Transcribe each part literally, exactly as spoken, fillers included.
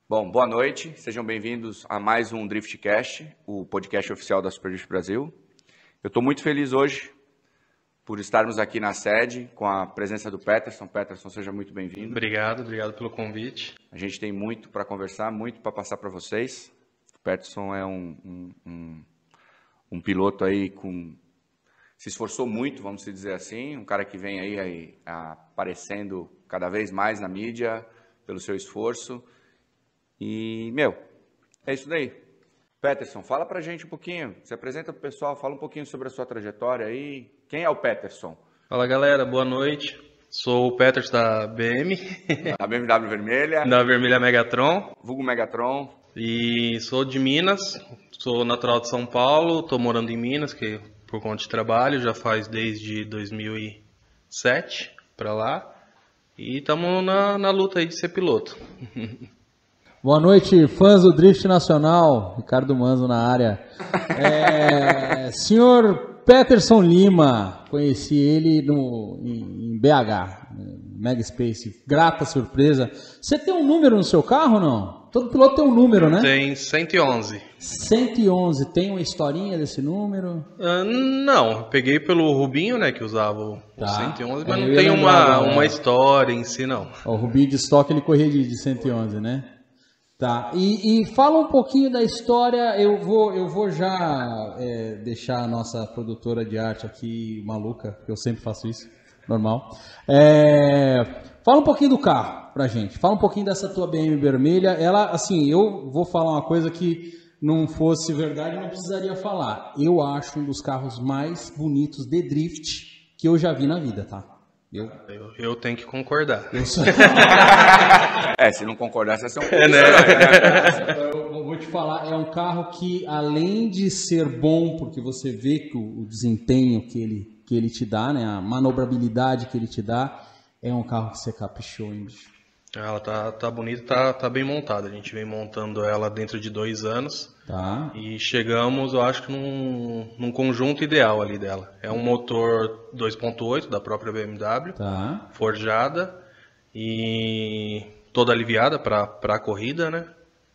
Bom, boa noite, sejam bem-vindos a mais um Driftcast, o podcast oficial da Super Drift Brasil. Eu estou muito feliz hoje por estarmos aqui na sede com a presença do Peterson. Peterson, seja muito bem-vindo. Obrigado, obrigado pelo convite. A gente tem muito para conversar, muito para passar para vocês. O Peterson é um, um, um, um piloto aí com... se esforçou muito, vamos dizer assim, um cara que vem aí, aí aparecendo cada vez mais na mídia pelo seu esforço. E, meu, é isso daí. Peterson, fala pra gente um pouquinho, se apresenta pro pessoal, fala um pouquinho sobre a sua trajetória aí. Quem é o Peterson? Fala galera, boa noite. Sou o Peterson da B M. Da B M W Vermelha. Da Vermelha Megatron. Vulgo Megatron. E sou de Minas, sou natural de São Paulo, tô morando em Minas, que por conta de trabalho, já faz desde dois mil e sete pra lá. E estamos na, na luta aí de ser piloto. Boa noite, fãs do Drift Nacional, Ricardo Manzo na área. É, senhor Peterson Lima, conheci ele no, em, em B H, Mega Space, grata surpresa. Você tem um número no seu carro ou não? Todo piloto tem um número, né? Tem cento e onze. cento e onze, tem uma historinha desse número? Uh, não, peguei pelo Rubinho, né, que usava o Tá. cento e onze, mas É, não eu ia tem lembrar uma, agora. uma história em si, não. O Rubinho de estoque ele corria de, de cento e onze, né? Tá, e, e fala um pouquinho da história, eu vou, eu vou já é, deixar a nossa produtora de arte aqui maluca, porque eu sempre faço isso, normal. É, fala um pouquinho do carro pra gente, fala um pouquinho dessa tua B M vermelha. Ela, assim, eu vou falar uma coisa que não fosse verdade, não precisaria falar. Eu acho um dos carros mais bonitos de drift que eu já vi na vida, tá? Eu, Eu, eu tenho que concordar. eu sou... É, se não concordar, você vai ser um pouco É, né? estranho, né? Eu vou te falar, é um carro que, além de ser bom, porque você vê que o, o desempenho que ele, que ele te dá, né, a manobrabilidade que ele te dá, é um carro que você caprichou, hein, bicho? Ela tá, tá bonita, tá, tá bem montada. A gente vem montando ela dentro de dois anos. Tá? E chegamos, eu acho que num, num conjunto ideal ali dela. É um motor dois ponto oito da própria B M W, Tá. forjada e toda aliviada para a corrida, né?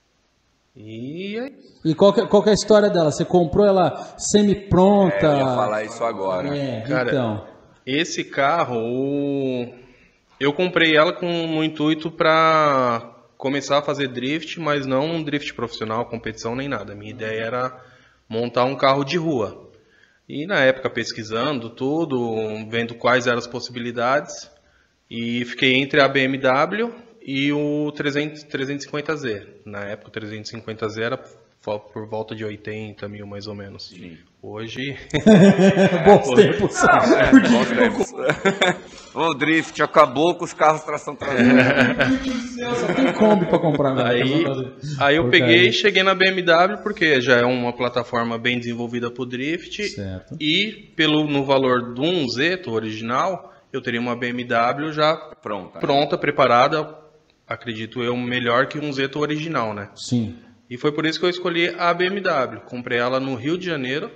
E é isso. E qual que, qual que é a história dela? Você comprou ela semi-pronta? É, eu ia falar isso agora. É, Cara, então. Esse carro, o... eu comprei ela com no intuito para começar a fazer drift, mas não um drift profissional, competição nem nada. Minha ideia era montar um carro de rua. E na época pesquisando tudo, vendo quais eram as possibilidades, e fiquei entre a B M W e o trezentos, trezentos e cinquenta Z. Na época o trezentos e cinquenta Z era por volta de oitenta mil mais ou menos. Sim. Hoje Bons tempos. É, bons tempos. O drift acabou com os carros tração traseira. Só tem Kombi pra comprar agora. Aí, aí eu Porcaria. peguei e cheguei na B M W, porque já é uma plataforma bem desenvolvida para o drift. Certo. E pelo, no valor do um Zeto original, eu teria uma B M W já Pronta. pronta, preparada, acredito eu, melhor que um Zeto original, né? Sim. E foi por isso que eu escolhi a B M W. Comprei ela no Rio de Janeiro,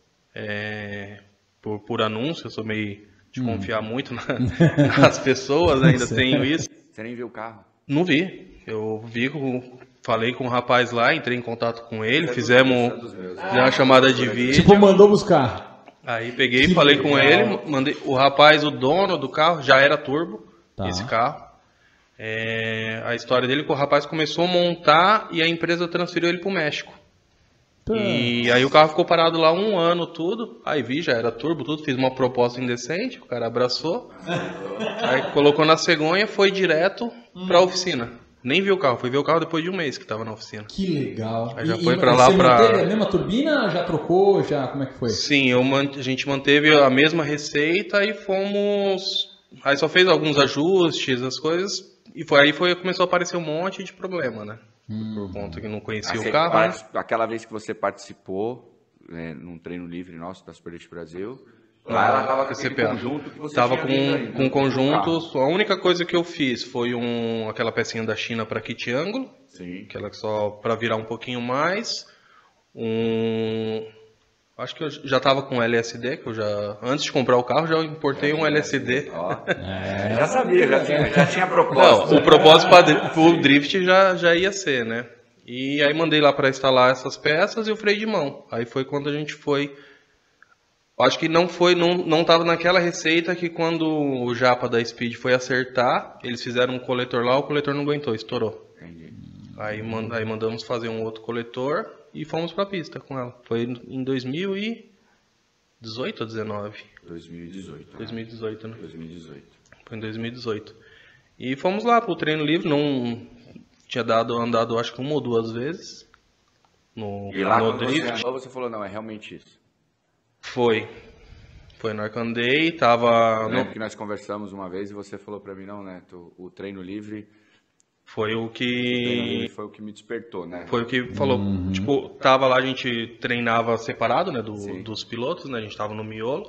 é, por, por anúncio, eu sou meio de confiar muito na- nas pessoas, ainda tenho isso. Você nem viu o carro. Não vi. Eu vi, com- falei com o rapaz lá, entrei em contato com ele, fizemos fizemos uma chamada de vídeo. Tipo, mandou buscar. Aí peguei, Que falei com legal. ele, mandei. O rapaz, o dono do carro, já era turbo, Tá. esse carro. É, a história dele é que o rapaz começou a montar e a empresa transferiu ele para o México. Tá. E aí o carro ficou parado lá um ano, tudo. Aí vi, já era turbo, tudo. Fiz uma proposta indecente, o cara abraçou. Aí colocou na cegonha, foi direto pra oficina. Nem vi o carro, fui ver o carro depois de um mês que tava na oficina. Que legal. Aí já E- foi e pra lá você pra- manteve a mesma turbina? Já trocou? Já, como é que foi? Sim, eu man- a gente manteve a mesma receita e fomos. Aí só fez alguns ajustes, as coisas. E foi, aí foi, começou a aparecer um monte de problema, né? Por conta que não conhecia Ah, o você carro. né? part- Aquela vez que você participou é, num treino livre nosso da Super Drift Brasil, lá ela tava com aquele C P A. conjunto que você Tava tinha com, vindo aí, com né? conjuntos. A única coisa que eu fiz foi um, aquela pecinha da China para kit ângulo, Sim. aquela que só para virar um pouquinho mais. Um, Acho que eu já tava com L S D, que eu já... Antes de comprar o carro, já importei um L S D. Ó, é. Já sabia, já tinha, já tinha propósito. Não, o propósito para o drift já, já ia ser, né? E aí mandei lá para instalar essas peças e o freio de mão. Aí foi quando a gente foi... Acho que não foi, não, não tava naquela receita que quando o japa da Speed foi acertar, eles fizeram um coletor lá, o coletor não aguentou, estourou. Entendi. Aí, mand, aí mandamos fazer um outro coletor e fomos pra pista com ela. Foi em dois mil e dezoito ou dezenove? dois mil e dezoito. Né? dois mil e dezoito, né? dois mil e dezoito. Foi em dois mil e dezoito. E fomos lá pro treino livre, não tinha dado, andado acho que uma ou duas vezes no, e lá no quando drift. você andou, você falou, não, é realmente isso. Foi. Foi na hora que eu andei, tava... Eu lembro no... que nós conversamos uma vez e você falou pra mim, não, Neto, o treino livre... Foi o que... Foi o que me despertou, né? Foi o que falou, uhum. Tipo, tava lá, a gente treinava separado, né, do, dos pilotos, né, a gente tava no miolo,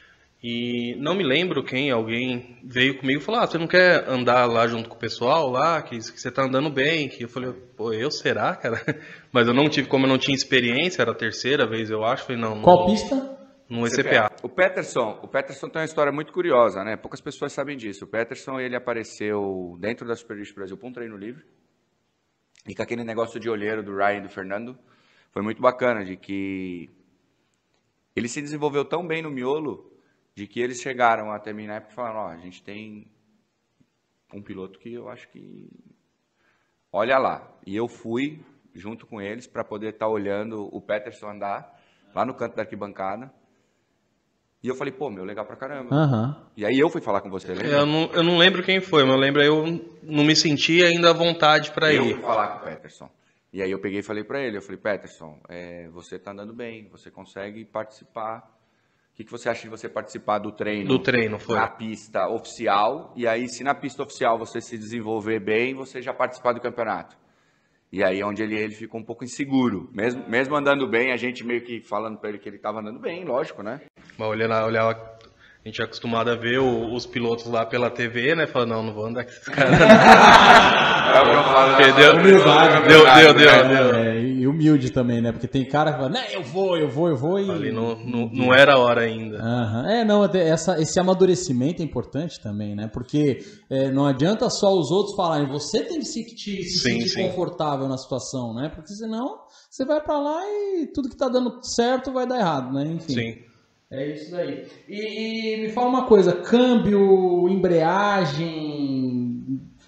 e não me lembro quem, alguém veio comigo e falou, ah, você não quer andar lá junto com o pessoal lá, que, que você tá andando bem, que eu falei, pô, eu será, cara? Mas eu não tive, como eu não tinha experiência, era a terceira vez, eu acho, falei, não... Qual não, pista? No E C P A. O Peterson, o Peterson tem uma história muito curiosa, né? Poucas pessoas sabem disso. O Peterson, ele apareceu dentro da Super Drift Brasil para um treino livre. E com aquele negócio de olheiro do Ryan e do Fernando, foi muito bacana, de que ele se desenvolveu tão bem no miolo, de que eles chegaram até mim na época e falaram, ó, a gente tem um piloto que eu acho que... Olha lá. E eu fui junto com eles para poder estar tá olhando o Peterson andar lá no canto da arquibancada. E eu falei, pô, meu, legal pra caramba. Uhum. E aí eu fui falar com você, lembra? Eu não, eu não lembro quem foi, mas eu lembro, eu não me senti ainda à vontade pra ir. Eu fui falar com o Peterson. E aí eu peguei e falei pra ele, eu falei, Peterson, é, você tá andando bem, você consegue participar. O que, que você acha de você participar do treino? Do treino, foi. Na pista oficial. E aí, se na pista oficial você se desenvolver bem, você já participar do campeonato. E aí, onde ele, ele ficou um pouco inseguro. Mesmo, mesmo andando bem, a gente meio que falando pra ele que ele tava andando bem, lógico, né? Mas olhando, olhava, a gente é acostumado a ver o, os pilotos lá pela T V, né? Falando, não, não vou andar com esses caras. É o que eu falo, né? Deu, Humildade, deu, deu, deu, é, deu. É, e humilde também, né? Porque tem cara que fala, né, eu vou, eu vou, eu vou e... Ali não, não, não era a hora ainda. Uhum. É, não, essa, esse amadurecimento é importante também, né? Porque é, não adianta só os outros falarem, você tem que se, te, se sim, sentir sim. confortável na situação, né? Porque senão você vai pra lá e tudo que tá dando certo vai dar errado, né? Enfim. Sim. É isso daí. E, e me fala uma coisa, câmbio, embreagem,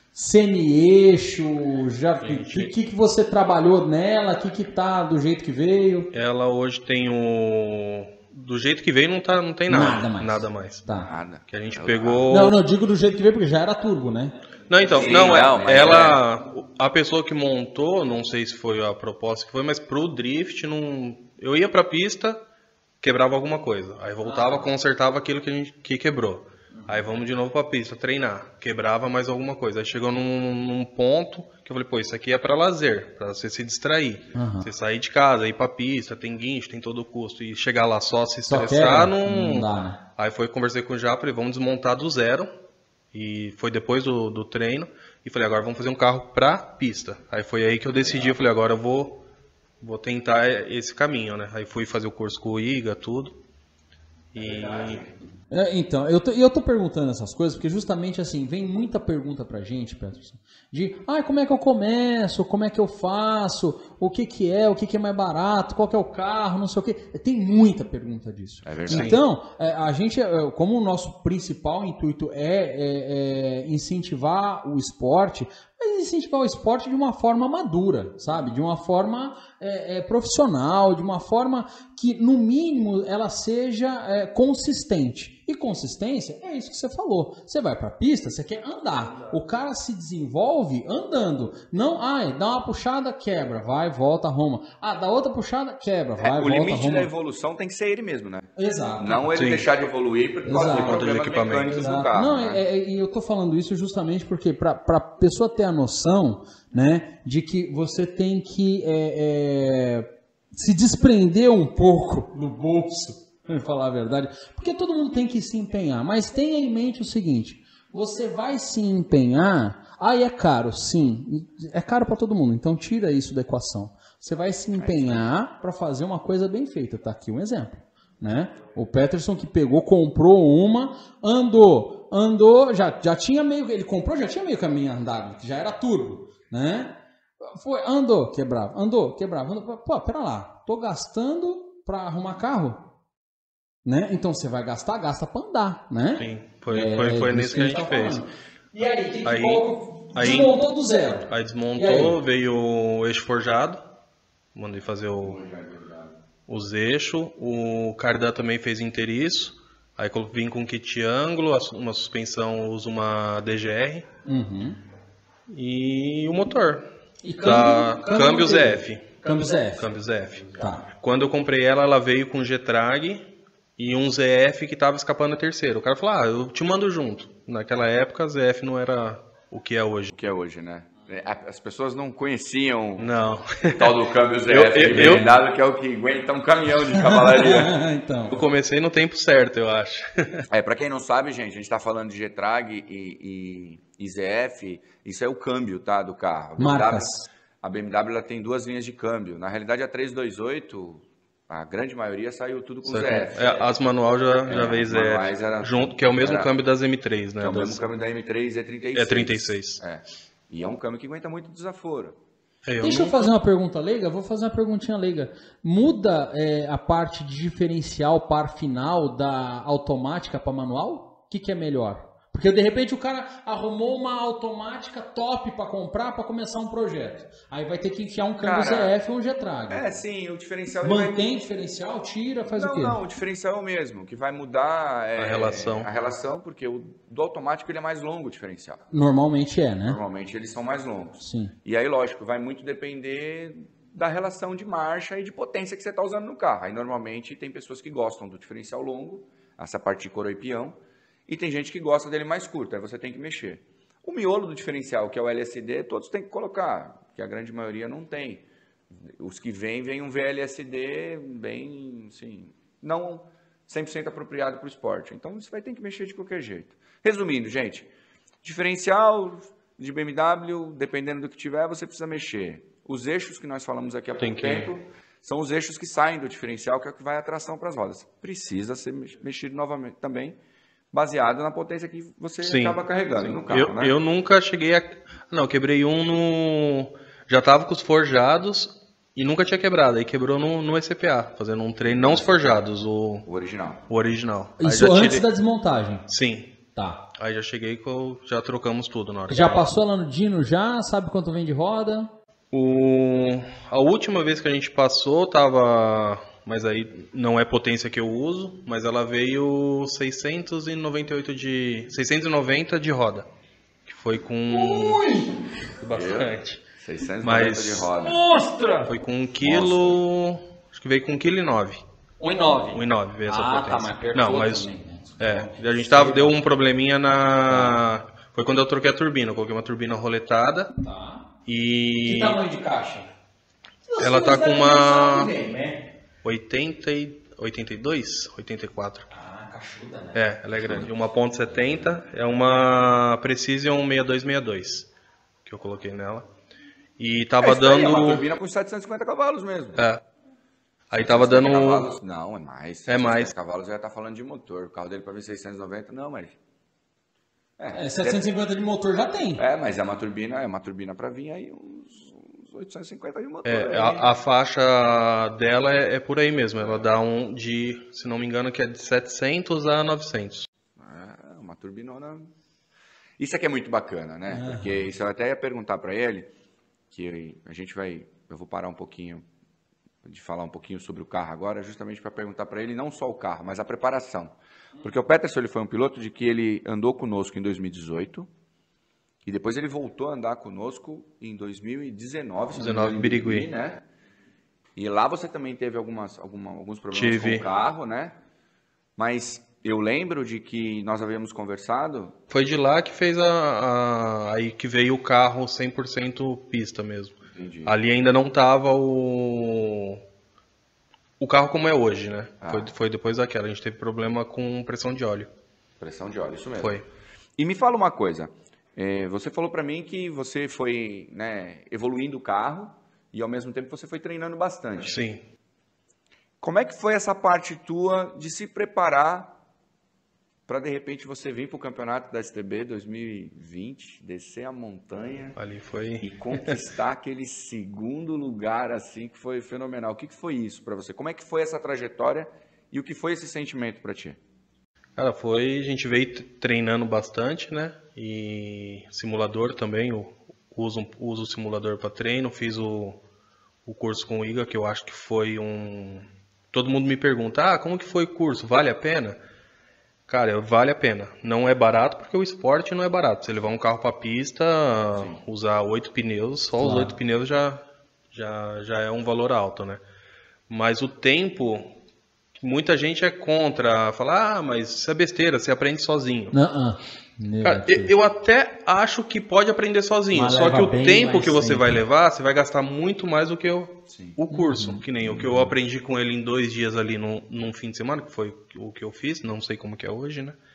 semi-eixo, já o que, que, que você trabalhou nela, o que, que tá do jeito que veio? Ela hoje tem o... Do jeito que veio não, tá, não tem nada. Nada mais. Nada mais. Tá. Nada. Que a gente pegou... Não, não, digo do jeito que veio porque já era turbo, né? Não, então, Sim, não, não, mas ela, é. A pessoa que montou, não sei se foi a proposta que foi, mas pro drift, não, eu ia pra pista, quebrava alguma coisa, aí voltava, ah. consertava aquilo que a gente que quebrou, aí vamos de novo pra pista, treinar, quebrava mais alguma coisa, aí chegou num, num ponto que eu falei, pô, isso aqui é pra lazer, pra você se distrair, uhum. Você sair de casa, ir pra pista, tem guincho, tem todo o custo, e chegar lá só se estressar, não... não dá, né? Aí foi, conversei com o Já, falei, vamos desmontar do zero. E foi depois do, do treino. E falei, agora vamos fazer um carro pra pista. Aí foi aí que eu decidi, eu falei, agora eu vou, vou tentar esse caminho, né? Aí fui fazer o curso com o Iga, tudo. E... É, então, eu tô, eu tô perguntando essas coisas porque justamente assim, vem muita pergunta pra gente, Peterson, de ah, como é que eu começo, como é que eu faço, o que que é, o que que é mais barato, qual que é o carro, não sei o que. Tem muita pergunta disso. É verdade. Então, a gente, como o nosso principal intuito é, é, é incentivar o esporte, mas incentivar o esporte de uma forma madura, sabe? De uma forma é, é, profissional, de uma forma que, no mínimo, ela seja é, consistente. E consistência é isso que você falou. Você vai pra pista, você quer andar. O cara se desenvolve andando. Não, ai, dá uma puxada, quebra, vai, volta, arruma. Ah, dá outra puxada, quebra, vai, é, volta, o limite arruma. da evolução tem que ser ele mesmo, né? Exato. Não ele Sim. deixar de evoluir por causa de problemas mecânicos Exato. do carro. Não, né? é, é, e eu tô falando isso justamente porque para a pessoa ter a noção, né, de que você tem que é, é, se desprender um pouco do bolso, para falar a verdade, porque todo mundo tem que se empenhar, mas tenha em mente o seguinte, você vai se empenhar, aí é caro, sim, é caro para todo mundo, então tira isso da equação. você vai se empenhar para fazer uma coisa bem feita. Tá aqui um exemplo, né? O Peterson que pegou, comprou uma, andou, andou, já, já tinha meio, ele comprou, já tinha meio caminho andado, que já era turbo, né? Foi, andou, quebrava, andou, quebrava, andou, pô, pera lá, tô gastando para arrumar carro, né? Então você vai gastar, gasta para andar, né? Sim, foi, É, foi, foi é nisso que a gente tá fez. falando. E aí, que, Aí- qual- aí- desmontou do zero. Aí E desmontou, aí? veio o eixo forjado, mandei fazer o, os eixos, o cardan também fez inteiriço, aí eu vim com kit ângulo, a- uma suspensão, uso uma D G R Uhum. e o motor. E Tá, câmbio Z F. Câmbio Z F. Câmbio Z F. Tá. Quando eu comprei ela, ela veio com G-Trag e um Z F que tava escapando a terceira. O cara falou, ah, eu te mando junto. Naquela época, Z F não era o que é hoje. O que é hoje, né? As pessoas não conheciam Não. o tal do câmbio Z Eu- F eu- de B M W, que é o que aguenta um caminhão de cavalaria. Então. Eu comecei no tempo certo, eu acho. É, pra quem não sabe, gente, a gente tá falando de G-Trag e, e, e Z F, isso é o câmbio, tá, do carro. A B M W, Marcas. a B M W ela tem duas linhas de câmbio. Na realidade, a trezentos e vinte e oito, a grande maioria saiu tudo com Z F. É, as manual já, já É, veio as Z manuais F. era- junto, que é o mesmo era- câmbio das M três, né? É o Das- mesmo câmbio da M três E trinta e seis. É trinta e seis. É. E é um câmbio que aguenta muito desaforo. É, eu Deixa não- eu fazer uma pergunta leiga. Vou fazer uma perguntinha leiga. Muda é, a parte de diferencial par final da automática para manual? O que, que é melhor? Porque de repente o cara arrumou uma automática top para comprar para começar um projeto. Aí vai ter que enfiar um câmbio Cara, Z F ou um G-Trag. É, sim, o diferencial... ele vai- Mantém diferencial, tira, faz não, o quê? não, o diferencial é o mesmo, que vai mudar é, A relação. A relação, porque o do automático ele é mais longo o diferencial. Normalmente é, né? Normalmente eles são mais longos. Sim. E aí, lógico, vai muito depender da relação de marcha e de potência que você está usando no carro. Aí, normalmente, tem pessoas que gostam do diferencial longo, essa parte de coroa e peão, e tem gente que gosta dele mais curto, aí você tem que mexer. O miolo do diferencial, que é o L S D, todos têm que colocar, que a grande maioria não tem. Os que vêm, vem um V L S D bem, assim, não cem por cento apropriado para o esporte. Então, você vai ter que mexer de qualquer jeito. Resumindo, gente, diferencial de B M W, dependendo do que tiver, você precisa mexer. Os eixos que nós falamos aqui há Tem pouco que- tempo são os eixos que saem do diferencial, que é o que vai a tração para as rodas. Precisa ser mex- mexido novamente também, baseado na potência que você Sim. acaba carregando no carro, eu, né? eu nunca cheguei a... Não, eu quebrei um no... Já tava com os forjados e nunca tinha quebrado. Aí quebrou no, no E C P A, fazendo um treino, não os forjados, o, O original. o original. Aí Isso já antes tirei- da desmontagem. Sim. Tá. Aí já cheguei com... Já trocamos tudo na hora. Já passou lá no Dino já? Sabe quanto vem de roda? O... A última vez que a gente passou tava... Mas aí não é potência que eu uso, mas ela veio seiscentos e noventa e oito de... seiscentos e noventa de roda. Que foi com... Bastante. seiscentos e noventa Mas- de roda. Mostra! Foi com um quilo... Acho que veio com um quilo e nove. um e nove. um e nove veio essa Ah, potência. tá, mas apertou Não, mas... também, né? É, a gente tava, deu um probleminha na... Foi quando eu troquei a turbina. Eu coloquei uma turbina roletada Tá. e... Que tamanho de caixa? Ela tá com uma- Né? oitenta e... oitenta e dois? oitenta e quatro. Ah, cachuda, né? É, ela é grande. Uma ponto setenta é uma Precision sessenta e dois sessenta e dois que eu coloquei nela. E tava É, isso daí, dando... É uma turbina com setecentos e cinquenta cavalos mesmo. É. Aí tava dando... Cavalos? Não, é mais. É mais. setecentos e cinquenta cavalos já tá falando de motor. O carro dele para ver seiscentos e noventa, não, mas... É, setecentos e cinquenta de motor já tem. É, mas é uma turbina, é uma turbina para vir aí uns, uns oitocentos e cinquenta de motor. É, aí. a, a faixa dela é, é por aí mesmo. Ela dá um de, se não me engano, que é de setecentos a novecentos. É, uma turbinona. Isso aqui é muito bacana, né? Porque isso eu até ia perguntar para ele, que a gente vai, eu vou parar um pouquinho de falar um pouquinho sobre o carro agora, justamente para perguntar para ele não só o carro, mas a preparação. Porque o Peterson ele foi um piloto de que ele andou conosco em dois mil e dezoito e depois ele voltou a andar conosco em dois mil e dezenove, se não me engano, dezenove, em Birigui. né? E lá você também teve algumas, alguma, alguns problemas Tive. com o carro, né? Mas eu lembro de que nós havíamos conversado. Foi de lá que fez a, a- aí que veio o carro cem por cento pista mesmo. Entendi. Ali ainda não tava o o carro como é hoje, né? Ah. Foi, foi depois daquela. A gente teve problema com pressão de óleo. Pressão de óleo, isso mesmo. Foi. E me fala uma coisa. é, você falou para mim que você foi, né, evoluindo o carro e ao mesmo tempo você foi treinando bastante. Sim. Como é que foi essa parte tua de se preparar para de repente você vir para o campeonato da S T B dois mil e vinte, descer a montanha Ali foi... e conquistar aquele segundo lugar assim que foi fenomenal? O que, que foi isso para você? Como é que foi essa trajetória e o que foi esse sentimento para ti? Cara, foi... A gente veio treinando bastante, né? E simulador também, eu uso, uso o simulador para treino, fiz o, o curso com o Iga, que eu acho que foi um... Todo mundo me pergunta, ah, como que foi o curso? Vale a pena? Cara, vale a pena. Não é barato porque o esporte não é barato. Você levar um carro para a pista, Sim. usar oito pneus, só claro. Os oito pneus já, já, já é um valor alto, né? Mas o tempo, muita gente é contra, fala, ah, mas isso é besteira, você aprende sozinho. Não, Cara, eu, eu até acho que pode aprender sozinho, mas só que o tempo que você sempre. vai levar, você vai gastar muito mais do que o, o curso, uhum. que nem o que eu aprendi com ele em dois dias ali no, num fim de semana, que foi o que eu fiz, não sei como que é hoje, né?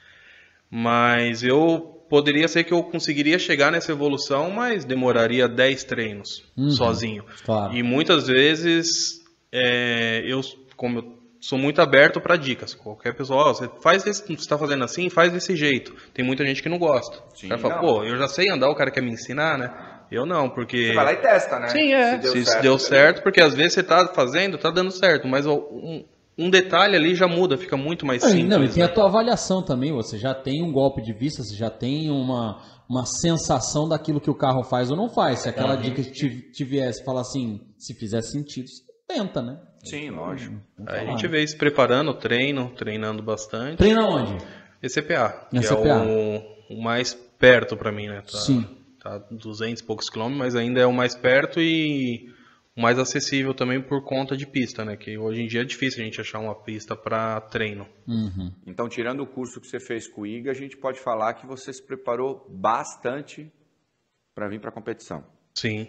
Mas eu poderia ser que eu conseguiria chegar nessa evolução, mas demoraria dez treinos uhum. sozinho. Claro. E muitas vezes, é, eu, como eu sou muito aberto para dicas. Qualquer pessoa, oh, você faz esse, você está fazendo assim, faz desse jeito. Tem muita gente que não gosta. Sim, o cara fala, pô, eu já sei andar, o cara quer me ensinar, né? Eu não, porque... Você vai lá e testa, né? Sim, é. Se deu, se, certo, se deu certo, porque às vezes você tá fazendo, tá dando certo, mas um, um detalhe ali já muda, fica muito mais simples. Não, e tem a tua avaliação também, você já tem um golpe de vista, você já tem uma, uma sensação daquilo que o carro faz ou não faz. Se aquela dica te, te viesse e falar assim, se fizer sentido, você tenta, né? Sim, lógico. Aí a gente veio se preparando, treino, treinando bastante. Treina onde? E C P A, que E C P A. é o, o mais perto para mim, né? Tá, Sim. Tá duzentos e poucos quilômetros, mas ainda é o mais perto e o mais acessível também por conta de pista, né? Que hoje em dia é difícil a gente achar uma pista para treino. Uhum. Então, tirando o curso que você fez com o Iga, a gente pode falar que você se preparou bastante para vir para a competição. Sim.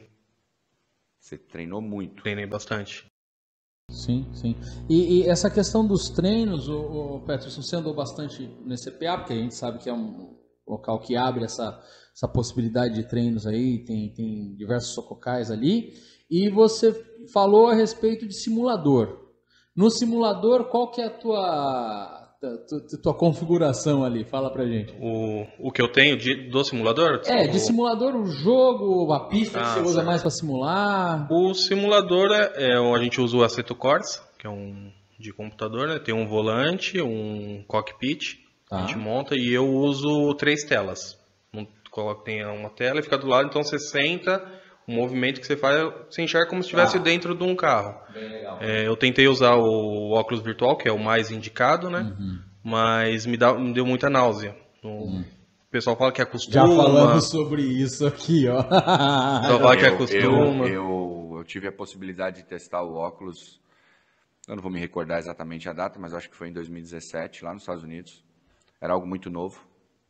Você treinou muito. Treinei bastante. Sim, sim. E, e essa questão dos treinos, o, o Peterson, você andou bastante no C P A, porque a gente sabe que é um local que abre essa, essa possibilidade de treinos aí, tem, tem diversos sococais ali, e você falou a respeito de simulador. No simulador, qual que é a tua... tua, tua configuração ali? Fala pra gente. O, o que eu tenho de, do simulador? É, de simulador, o jogo, a pista ah, que você usa certo. mais para simular. O simulador, é, é, a gente usa o Assetto Corsa, que é um de computador, né? Tem um volante, um cockpit, tá. a gente monta, e eu uso três telas. Um, tem uma tela e fica do lado, então você senta, o movimento que você faz, você enxerga como se estivesse ah. dentro de um carro. Bem legal. É, eu tentei usar o óculos virtual, que é o mais indicado, né? Uhum. Mas me, dá, me deu muita náusea. O uhum. pessoal fala que acostuma. Já falamos sobre isso aqui, ó. O pessoal fala que acostuma. Eu, eu, eu tive a possibilidade de testar o óculos, eu não vou me recordar exatamente a data, mas acho que foi em dois mil e dezessete, lá nos Estados Unidos. Era algo muito novo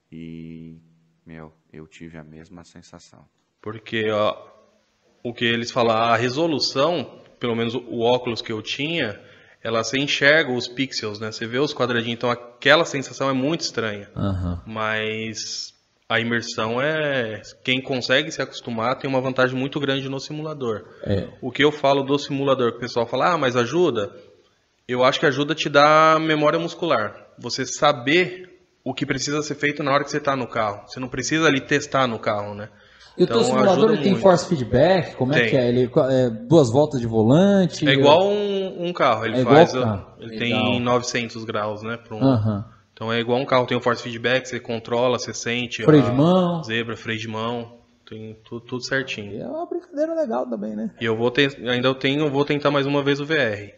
e, meu, eu tive a mesma sensação. Porque, ó, o que eles falam, a resolução, pelo menos o óculos que eu tinha, ela se enxerga os pixels, né? Você vê os quadradinhos, então aquela sensação é muito estranha. Uhum. Mas a imersão é... Quem consegue se acostumar tem uma vantagem muito grande no simulador. É. O que eu falo do simulador, que o pessoal fala, ah, mas ajuda? Eu acho que ajuda a te dar memória muscular. Você saber o que precisa ser feito na hora que você está no carro. Você não precisa ali testar no carro, né? E então, o teu simulador ele tem force feedback? Como tem. é que é? Ele é duas voltas de volante? É igual um, um carro. Ele é faz. Igual, ah, ele legal. tem novecentos graus, né? Um, uhum. Então é igual um carro. Tem o force feedback, você controla, você sente. Freio de mão. Zebra, freio de mão. Tem tudo, tudo certinho. E é uma brincadeira legal também, né? E eu vou ter, ainda eu tenho, vou tentar mais uma vez o V R.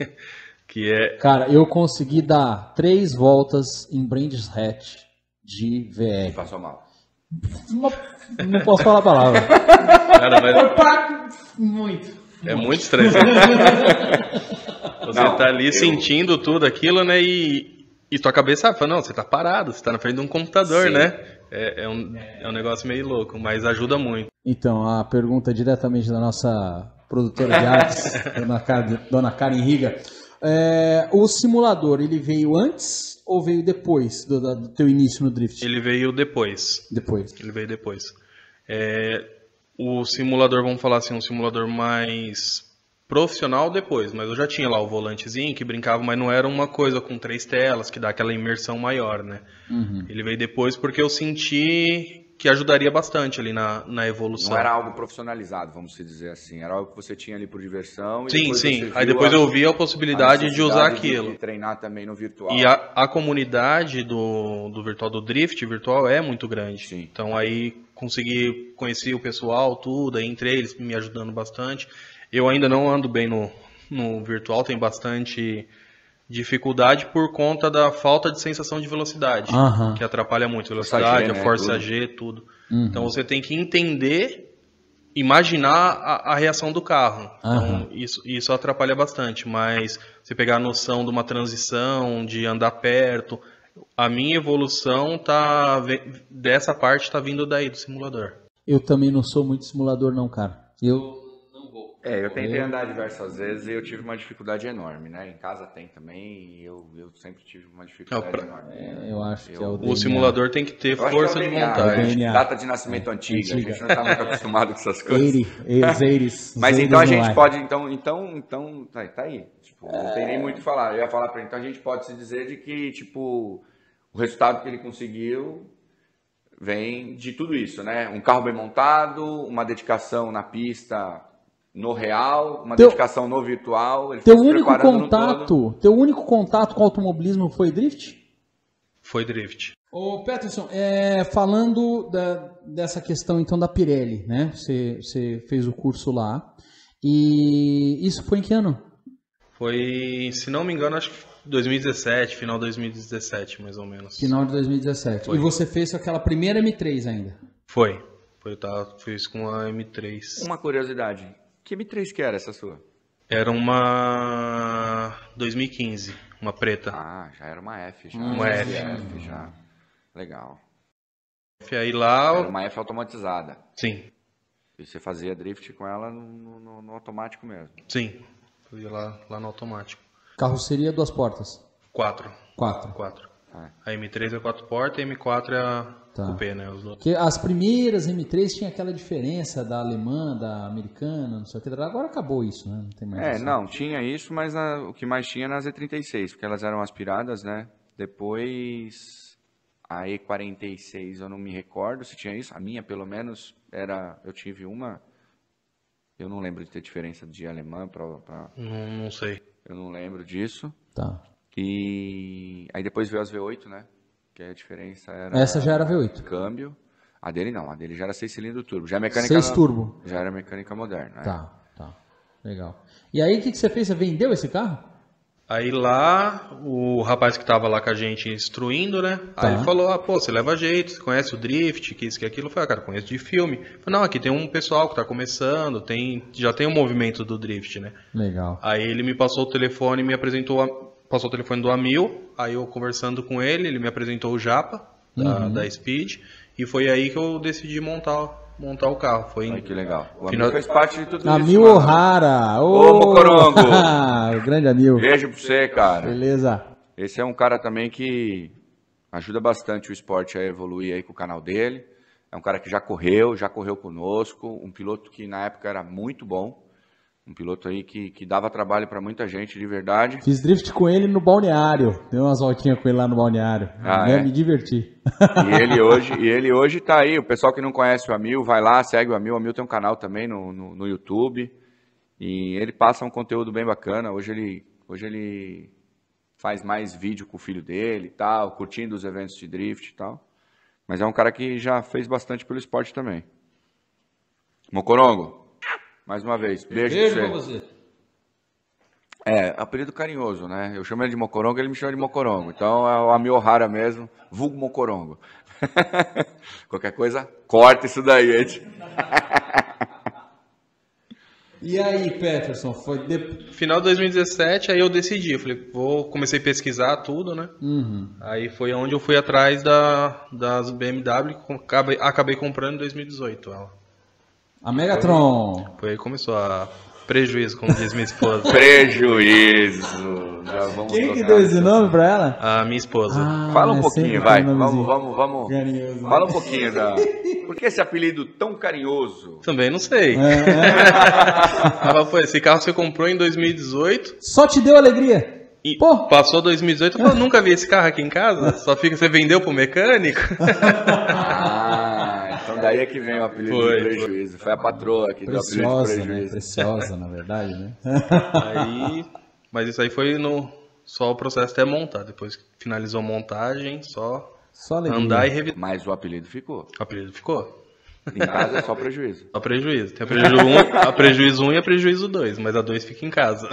Que é... Cara, eu consegui dar três voltas em Brands Hatch de V R. Passou mal. Não, não posso falar a palavra. Cara, mas... Muito. É muito estresse. Você não, tá ali eu... sentindo tudo aquilo, né? E, e tua cabeça fala, não, você tá parado, você tá na frente de um computador, Sim. né? É, é, um, é um negócio meio louco, mas ajuda muito. Então, a pergunta diretamente da nossa produtora de artes, dona, Karen, dona Karen Riga. É, o simulador, ele veio antes ou veio depois do, do teu início no drift? Ele veio depois. Depois. Ele veio depois. É, O simulador, vamos falar assim, um simulador mais profissional depois, mas eu já tinha lá o volantezinho que brincava, mas não era uma coisa com três telas, que dá aquela imersão maior, né? Uhum. Ele veio depois porque eu senti que ajudaria bastante ali na, na evolução. Não era algo profissionalizado, vamos dizer assim. Era algo que você tinha ali por diversão. E sim, depois sim. você Aí viu depois a, eu vi a possibilidade a de usar necessidade aquilo. De, de treinar também no virtual. E a, a comunidade do, do virtual, do drift virtual é muito grande. Sim. Então aí consegui conhecer o pessoal, tudo, aí entre eles me ajudando bastante. Eu ainda não ando bem no, no virtual, tem bastante dificuldade por conta da falta de sensação de velocidade, Aham. que atrapalha muito. Velocidade, G, a né? força Tudo. G, tudo. Uhum. Então você tem que entender, imaginar a, a reação do carro. Aham. Então isso, isso atrapalha bastante, mas você pegar a noção de uma transição, de andar perto, a minha evolução tá dessa parte está vindo daí do simulador. Eu também não sou muito simulador não, cara. Eu não vou. É, eu tentei andar diversas vezes e eu tive uma dificuldade enorme, né? Em casa tem também e eu, eu sempre tive uma dificuldade Não, pra- enorme. É, eu acho que Eu- é o O D N A. simulador tem que ter Eu acho que força é o de D N A, vontade. É o D N A. Data de nascimento antiga, antiga. a gente não está muito acostumado com essas coisas. oitenta, os eighties. Mas os então a eighties gente não é. pode, então, então, então, tá, tá aí. Tipo, não tem nem muito o que falar. Eu ia falar pra ele, então a gente pode se dizer de que, tipo, o resultado que ele conseguiu vem de tudo isso, né? Um carro bem montado, uma dedicação na pista no real, uma Teu- dedicação no virtual. Ele Teu foi se único preparando no todo. contato, teu único contato com automobilismo foi drift? Foi drift. Ô Peterson, é, falando da- dessa questão então da Pirelli, né? Você, você fez o curso lá e isso foi em que ano? Foi, se não me engano, acho que dois mil e dezessete, final de dois mil e dezessete, mais ou menos. Final de dois mil e dezessete. Foi. E você fez com aquela primeira M três ainda? Foi. Foi, eu tava, fiz com a M três. Uma curiosidade. Que M três que era essa sua? Era uma dois mil e quinze, uma preta. Ah, já era uma F. Já. Hum, Uma F. F já. Legal. E aí lá, Era uma F automatizada. sim, E você fazia drift com ela no, no- no automático mesmo. sim. Fui lá, lá no automático. Carroceria duas portas? Quatro. Quatro. Quatro. Ah. A M três é quatro portas e a M quatro é a Tá. coupé, né? Os dois. Porque as primeiras M três tinha aquela diferença da alemã, da americana, não sei o que. Agora acabou isso, né? Não tem mais É, isso. não, tinha isso, mas a- o que mais tinha era as E trinta e seis, porque elas eram aspiradas, né? Depois a E quarenta e seis, eu não me recordo se tinha isso. A minha, pelo menos, era. Eu tive uma. Eu não lembro de ter diferença de alemã para. Não, não sei. Eu não lembro disso. Tá. E aí depois veio as V oito, né? Que a diferença era. Essa já era V oito. Câmbio. A dele não, a dele já era seis cilindros turbo. Já é mecânica. Seis turbo. Já era mecânica moderna. né? Tá, tá. Legal. E aí o que, que você fez? Você vendeu esse carro? Aí lá, o rapaz que tava lá com a gente instruindo, né? Tá. Aí ele falou, ah, pô, você leva jeito, você conhece o drift, que isso, que aquilo. Eu falei, ah, cara, conheço de filme. Eu falei, não, aqui tem um pessoal que tá começando, tem, já tem um movimento do drift, né? Legal. Aí ele me passou o telefone, me apresentou, a- passou o telefone do Amil, aí eu conversando com ele, ele me apresentou o Japa, da, Uhum. da Speed, e foi aí que eu decidi montar, montar o carro. Foi Olha em, que legal. O Final- amigo fez parte de tudo isso. Amil mano. O'Hara. Ô, Mocorongo. o grande Amil. Beijo pra você, cara. Beleza. Esse é um cara também que ajuda bastante o esporte a evoluir aí com o canal dele. É um cara que já correu, já correu conosco. Um piloto que na época era muito bom. Um piloto aí que, que dava trabalho pra muita gente, de verdade. Fiz drift com ele no balneário. Dei umas voltinhas com ele lá no balneário. Ah, né? é? Me diverti. E ele hoje, e ele hoje tá aí. O pessoal que não conhece o Amil, vai lá, segue o Amil. O Amil tem um canal também no, no, no YouTube. E ele passa um conteúdo bem bacana. Hoje ele, hoje ele faz mais vídeo com o filho dele e tal, curtindo os eventos de drift e tal. Mas é um cara que já fez bastante pelo esporte também. Mocorongo, mais uma vez, beijo, Beijo pra pra você. você. É, apelido carinhoso, né? Eu chamo ele de Mocorongo, ele me chama de Mocorongo. Então é o Amil O'Hara mesmo, vulgo Mocorongo. Qualquer coisa, corta isso daí, gente. E aí, Peterson, foi de... final de dois mil e dezessete, aí eu decidi, eu falei, vou, comecei a pesquisar tudo, né? Uhum. Aí foi onde eu fui atrás da, das B M W, que acabei, acabei comprando em dois mil e dezoito ela. A Megatron. Foi aí que começou a Prejuízo, como diz minha esposa. Prejuízo. Já vamos Quem que trocar deu esse isso. nome pra ela? A minha esposa. Ah, Fala um é pouquinho, sempre vai. um nomezinho Vamos, vamos, vamos. carinhoso. Fala um pouquinho da. Por que esse apelido tão carinhoso? Também não sei. É, é. Ela foi, esse carro você comprou em dois mil e dezoito. Só te deu alegria? E Pô. passou dois mil e dezoito, eu nunca vi esse carro aqui em casa. Só fica, você vendeu pro mecânico? Ah, então daí é que vem o apelido Foi, de prejuízo. Foi a patroa que deu o apelido de Preciosa, né? prejuízo. Preciosa, na verdade, né? Aí, mas isso aí foi no só o processo até montar. Depois que finalizou a montagem, só Só alegria. andar e revisar. Mas o apelido ficou. O apelido ficou. Em casa é só prejuízo. Só prejuízo. Tem a prejuízo um, a prejuízo um e a prejuízo dois, mas a dois fica em casa.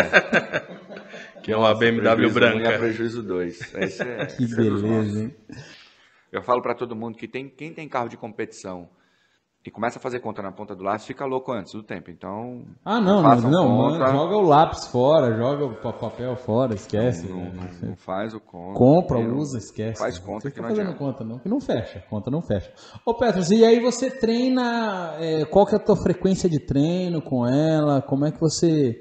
Que é uma B M W Prejuízo um e a branca. prejuízo dois. Esse é, Que esse é dos beleza, nossos. hein? Eu falo pra todo mundo que tem, quem tem carro de competição e começa a fazer conta na ponta do lápis, fica louco antes do tempo. Então, Ah, não, não, façam não, conta. mano, joga o lápis fora, joga o pa- papel fora, esquece. Não, né? não, não faz o conta. Compra, não usa, esquece. Faz conta Não que fica não fazendo adianta. conta, não, que não fecha. Conta não fecha. Ô, Petros, e aí você treina, é, qual que é a tua frequência de treino com ela? Como é que você,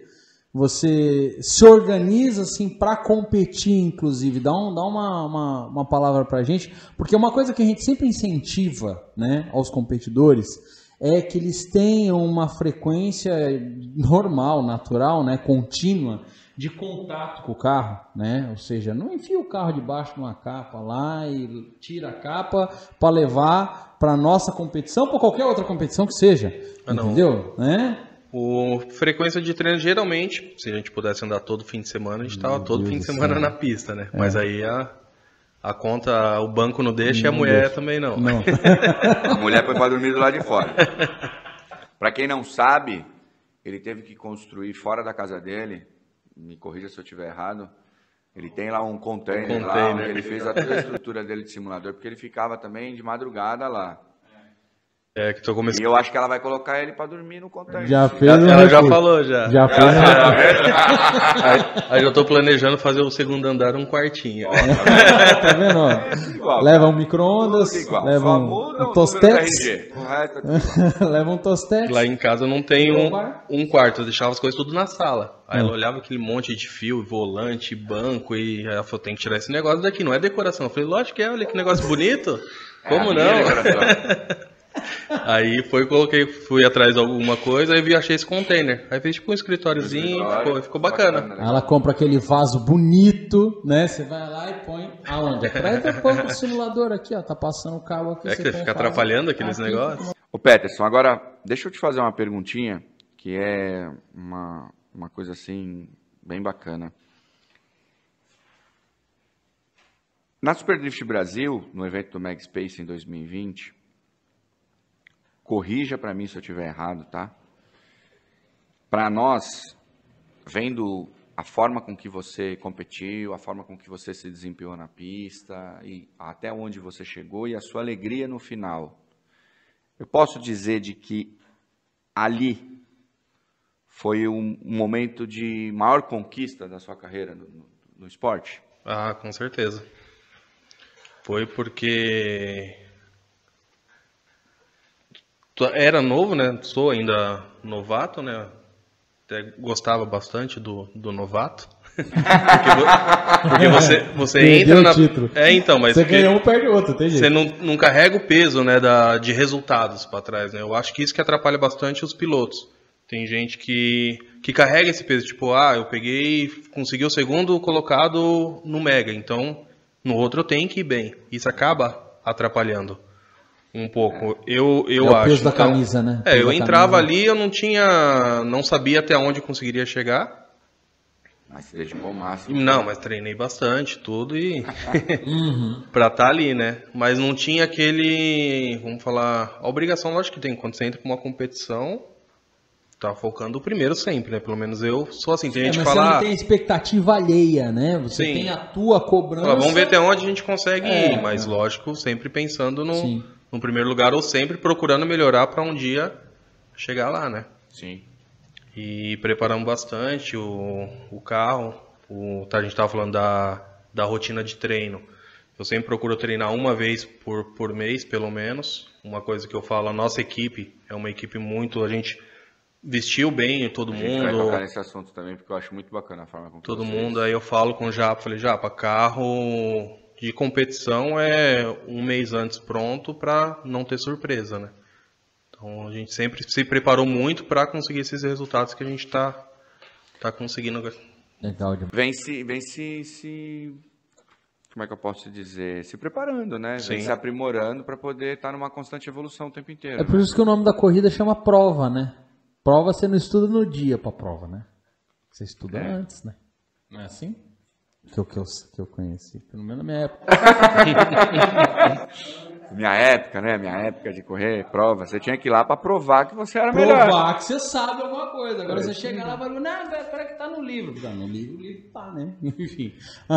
você se organiza, assim, pra competir, inclusive? Dá, um, dá uma, uma, uma palavra pra gente, porque uma coisa que a gente sempre incentiva, né, aos competidores é que eles tenham uma frequência normal, natural, né, contínua, de contato com o carro, né? Ou seja, não enfia o carro debaixo de uma capa lá e tira a capa para levar para nossa competição, para qualquer outra competição que seja, Ah, não. entendeu? Né? O frequência de treino, geralmente, se a gente pudesse andar todo fim de semana, a gente tava todo Deus fim de do semana céu. na pista, né? Mas aí a, a conta, o banco não deixa e a Não mulher deixa. também não. Não. A mulher foi pra dormir do lado de fora. Pra quem não sabe, ele teve que construir fora da casa dele, me corrija se eu estiver errado, ele tem lá um container, Um lá, container. onde ele fez a, toda a estrutura dele de simulador, porque ele ficava também de madrugada lá. É que tô E começando. eu acho que ela vai colocar ele pra dormir no container. Já sim. fez um Ela já recurso. falou já. Já fez um recurso. Aí, aí eu tô planejando fazer o segundo andar um quartinho. Tá vendo? ó? Igual, Leva um micro-ondas, tudo igual. leva Só um, muda um o número do tostex, R G. O resto é tudo igual. leva um tostex. Lá em casa não tem um, um quarto, eu deixava as coisas tudo na sala. Aí ela olhava aquele monte de fio, volante, banco, e ela falou, tem que tirar esse negócio daqui, não é decoração. Eu falei, lógico que é, olha que negócio bonito. Como É, a minha não? decoração. Aí foi, coloquei, fui atrás de alguma coisa, aí vi, achei esse container. Aí fez tipo um escritóriozinho, Escritório, ficou, ficou bacana. né? Ela compra aquele vaso bonito, né? Você vai lá e põe aonde? Atrás do banco do simulador aqui, ó. Tá passando o cabo aqui. É que você você põe fica o vaso atrapalhando aqueles aqui. negócios. Ô Peterson, agora deixa eu te fazer uma perguntinha que é uma, uma coisa assim bem bacana. Na Super Drift Brasil, no evento do Mag Space em dois mil e vinte, corrija para mim se eu estiver errado, tá? Para nós, vendo a forma com que você competiu, a forma com que você se desempenhou na pista e até onde você chegou e a sua alegria no final, eu posso dizer de que ali foi um, um momento de maior conquista da sua carreira no, no, no esporte? Ah, com certeza. Foi porque era novo, né? Sou ainda novato, né? Até gostava bastante do, do novato. porque, vo- porque você, você Perdeu entra o na. título. É, então, mas Você porque ganhou um, perde outro, tem jeito. você não, não carrega o peso, né, da, de resultados para trás, né? Eu acho que isso que atrapalha bastante os pilotos. Tem gente que, que carrega esse peso, tipo, ah, eu peguei, consegui o segundo colocado no Mega, então no outro eu tenho que ir bem. Isso acaba atrapalhando um pouco. Eu, eu É o acho. peso da Então, camisa, né? É, Peso eu da entrava camisa. ali, eu não tinha, não sabia até onde eu conseguiria chegar. Mas se dedicou ao máximo. Não, mas treinei bastante, tudo e Uhum. pra estar ali, né? Mas não tinha aquele, vamos falar, a obrigação, lógico que tem, quando você entra pra uma competição, tá focando o primeiro sempre, né? Pelo menos eu sou assim, tem É, gente mas que você fala, não tem expectativa alheia, né? Você Sim. tem a tua cobrança. fala, vamos ver até onde a gente consegue É, ir, mas é. lógico, sempre pensando no, Sim. no primeiro lugar ou sempre procurando melhorar pra um dia chegar lá, né? Sim. E preparamos bastante o, o carro. O, tá, a gente estava falando da, da rotina de treino. Eu sempre procuro treinar uma vez por, por mês, pelo menos. Uma coisa que eu falo, a nossa equipe é uma equipe muito... A gente vestiu bem todo A gente vai mundo. tocar nesse assunto também, porque eu acho muito bacana a forma como Todo vocês- mundo, aí eu falo com o Japa, falei, Japa, carro de competição é um mês antes pronto para não ter surpresa, né? Então a gente sempre se preparou muito para conseguir esses resultados que a gente tá, tá conseguindo. Legal demais. Vem se, vem se, se... Como é que eu posso dizer? Se preparando, né? Vem Sim. se aprimorando para poder estar numa constante evolução o tempo inteiro. É por isso que o nome da corrida chama prova, né? Prova você não estuda no dia pra prova, né? Você estuda É. antes, né? Não é assim? Que eu, que, eu, que eu conheci, pelo menos na minha época. Minha época, né? Minha época de correr prova, você tinha que ir lá para provar que você era melhor. Provar que você sabe alguma coisa. Agora você chega lá e fala, não, peraí que tá no livro. Não, no livro, o livro tá, né? Enfim.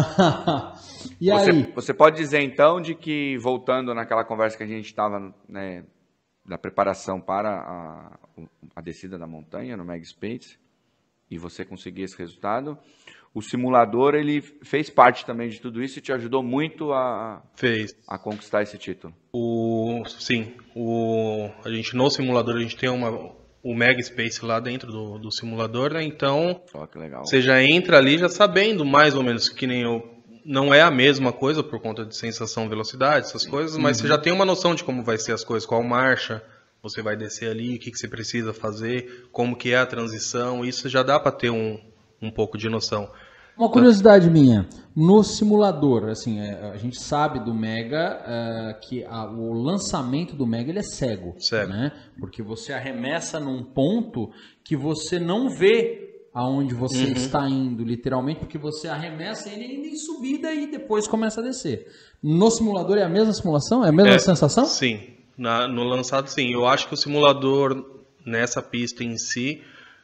E Você, aí? você pode dizer então de que, voltando naquela conversa que a gente estava, né, da preparação para a, a descida da montanha no Mega Space, e você conseguir esse resultado, o simulador ele fez parte também de tudo isso e te ajudou muito a, Fez. a conquistar esse título. O, sim, o, a gente no simulador, a gente tem uma, o Mega Space lá dentro do, do simulador, né? Então, Só que legal. você já entra ali já sabendo mais ou menos que nem eu. Não é a mesma coisa por conta de sensação, velocidade, essas coisas, mas você já tem uma noção de como vai ser as coisas, qual marcha você vai descer ali, o que, que você precisa fazer, como que é a transição, isso já dá para ter um, um pouco de noção. Uma curiosidade minha, no simulador, assim, é, a gente sabe do Mega é, que a- o lançamento do Mega ele é cego, Cego. né? Porque você arremessa num ponto que você não vê aonde você Uhum. está indo, literalmente, porque você arremessa ele ainda em subida e depois começa a descer. No simulador é a mesma simulação? É a mesma É, sensação? Sim, Na- no lançado sim. Eu acho que o simulador nessa pista em si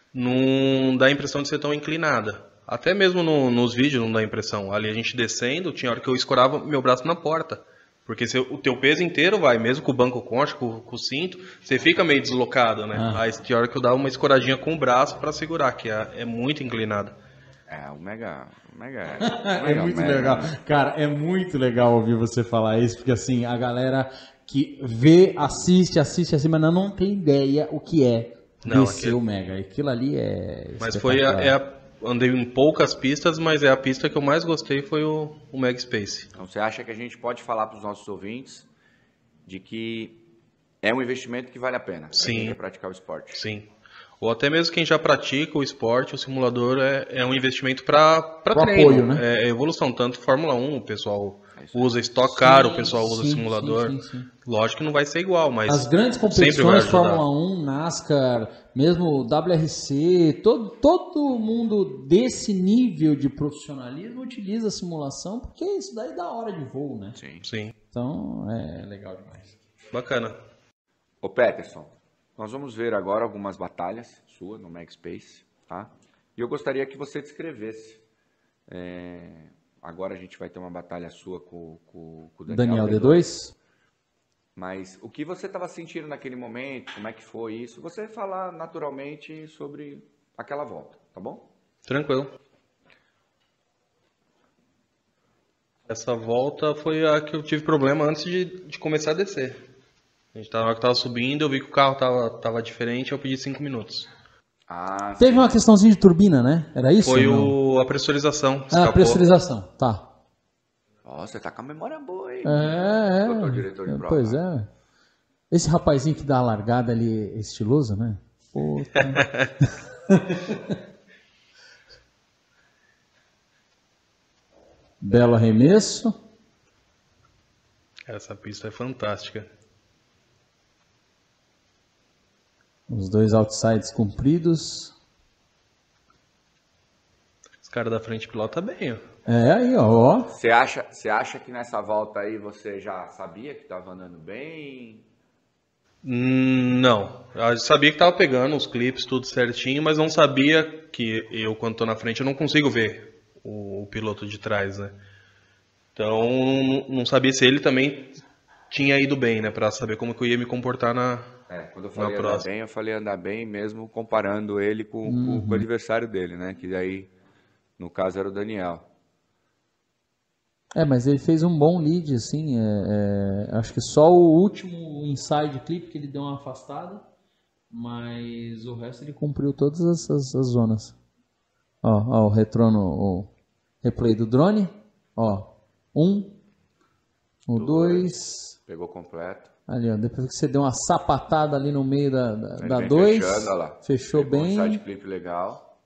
não dá a impressão de ser tão inclinada. Até mesmo no- nos vídeos não dá a impressão. Ali a gente descendo, tinha hora que eu escorava meu braço na porta. Porque se o teu peso inteiro vai, mesmo com o banco concha, com, com o cinto, você fica meio deslocado, né? Ah. Aí tinha hora que eu dava uma escoradinha com o braço para segurar, que é, é muito inclinado. É, o Mega... O Mega o É Mega muito Mega, legal. né? Cara, é muito legal ouvir você falar isso, porque assim, a galera que vê, assiste, assiste assim, mas não, não tem ideia o que é Não, descer aquele- o Mega. Aquilo ali é. Mas foi a, espetacular. é a- andei em poucas pistas, mas é a pista que eu mais gostei foi o, o Mega Space. Então você acha que a gente pode falar para os nossos ouvintes de que é um investimento que vale a pena pra Sim. quem quer praticar o esporte? Sim. Ou até mesmo quem já pratica o esporte, o simulador é, é um investimento para Pro treino. apoio, né? É, é evolução. Tanto Fórmula um, o pessoal É isso aí. usa Stock Car, o Sim, pessoal usa sim, simulador. sim, sim, sim. Lógico que não vai ser igual, mas As grandes sempre vai competições, ajudar. Fórmula um, NASCAR, mesmo W R C, todo, todo mundo desse nível de profissionalismo utiliza a simulação, porque isso daí dá hora de voo, né? Sim. Sim, Então, é legal demais. bacana. Ô Peterson, nós vamos ver agora algumas batalhas suas no Mega Space, tá? E eu gostaria que você descrevesse. é, Agora a gente vai ter uma batalha sua com, com, com o Daniel, Daniel D dois? Mas o que você estava sentindo naquele momento, como é que foi isso? Você falar naturalmente sobre aquela volta, tá bom? Tranquilo. Essa volta foi a que eu tive problema antes de, de começar a descer. A gente tava, tava subindo, eu vi que o carro tava, tava diferente, eu pedi cinco minutos. Ah, Teve uma questãozinha de turbina, né? Era isso? Foi ou não? o, a pressurização. Ah, escapou. pressurização, tá. Ó, você tá com a memória boa, hein? É, Doutor é. diretor de prova. Pois é. Esse rapazinho que dá a largada ali é estiloso, né? Puta. Belo arremesso. Essa pista é fantástica. Os dois outsides cumpridos. Os caras da frente pilota bem, ó. É aí, ó. Você acha, você acha que nessa volta aí você já sabia que estava andando bem? Hum, Não, eu sabia que tava pegando os clipes, tudo certinho, mas não sabia que eu, quando tô na frente, eu não consigo ver o, o piloto de trás, né? Então, não- não sabia se ele também tinha ido bem, né? Pra saber como que eu ia me comportar na... É, quando eu falei andar próxima. bem, eu falei andar bem mesmo comparando ele com, com- com o adversário dele, né? Que daí, no caso, era o Daniel. É, mas ele fez um bom lead, assim. é, é, acho que só o último inside clip que ele deu uma afastada. mas o resto ele cumpriu todas as, as, as zonas. Ó, ó, o retorno, o replay do drone. Ó, um, o dois. Pegou completo. Ali, ó, depois que você deu uma sapatada ali no meio da da, Ele da vem dois, fechando, olha lá. fechou Pegou bem. Um side clip legal.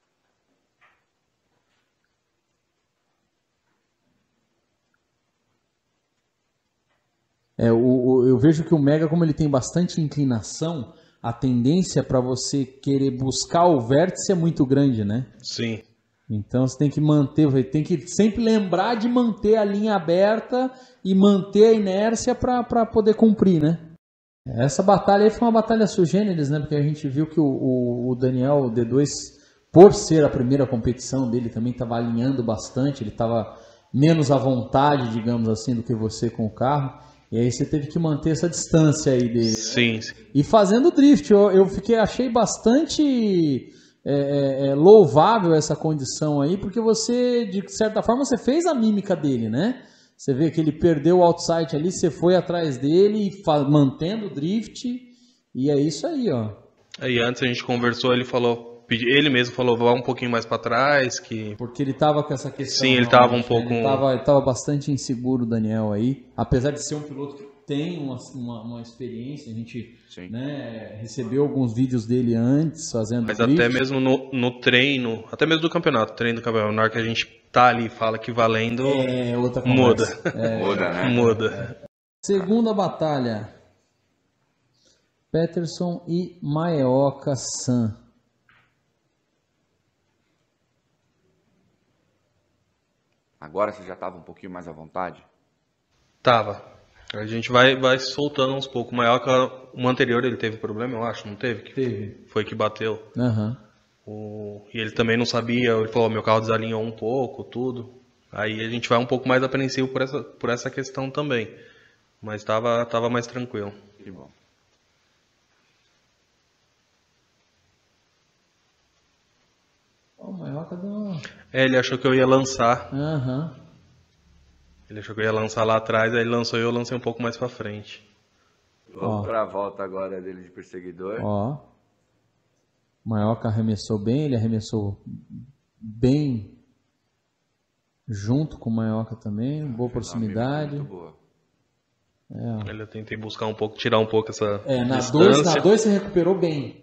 É, o, o, eu vejo que o Mega, como ele tem bastante inclinação, a tendência para você querer buscar o vértice é muito grande, né? Sim. Então você tem que manter, tem que sempre lembrar de manter a linha aberta e manter a inércia para poder cumprir, né? Essa batalha aí foi uma batalha sui generis, né? Porque a gente viu que o, o, o Daniel, o D dois, por ser a primeira competição dele, também estava alinhando bastante, ele estava menos à vontade, digamos assim, do que você com o carro. E aí você teve que manter essa distância aí dele. Sim, sim. E fazendo drift, eu, eu fiquei, achei bastante é, é, louvável essa condição aí, porque você, de certa forma, você fez a mímica dele, né? Você vê que ele perdeu o outside ali, você foi atrás dele, mantendo o drift, e é isso aí, ó. Aí antes a gente conversou, ele falou, ele mesmo falou, vá um pouquinho mais para trás, que... Porque ele tava com essa questão... Sim, ele tava um pouco... Ele tava, ele tava bastante inseguro, o Daniel, aí. Apesar de ser um piloto que tem uma, uma, uma experiência, a gente né, recebeu alguns vídeos dele antes, fazendo Mas drift. até mesmo no, no treino, até mesmo do campeonato, treino do campeonato, na hora que a gente tá ali e fala que valendo, é, outra muda. É, muda, né? Muda. Segunda batalha. Peterson e Maeoka-san. Agora você já estava um pouquinho mais à vontade? Tava. A gente vai, vai soltando uns poucos. O Maeoka, o anterior, ele teve problema, eu acho, não teve? Teve. Foi que bateu. Aham. O... E ele também não sabia, ele falou, meu carro desalinhou um pouco, tudo. Aí a gente vai um pouco mais apreensivo por essa, por essa questão também. Mas tava, tava mais tranquilo. Que bom. O Maeoka deu uma... É, ele achou que eu ia lançar. Aham. Ele achou que eu ia lançar lá atrás, aí ele lançou e eu lancei um pouco mais pra frente. Vamos Ó. para a volta agora dele de perseguidor. Ó. O Maeoka arremessou bem, ele arremessou bem junto com o Maeoka também, boa proximidade. Muito boa. É, Ele eu tentei buscar um pouco, tirar um pouco essa é na dois, distância. na dois você recuperou bem.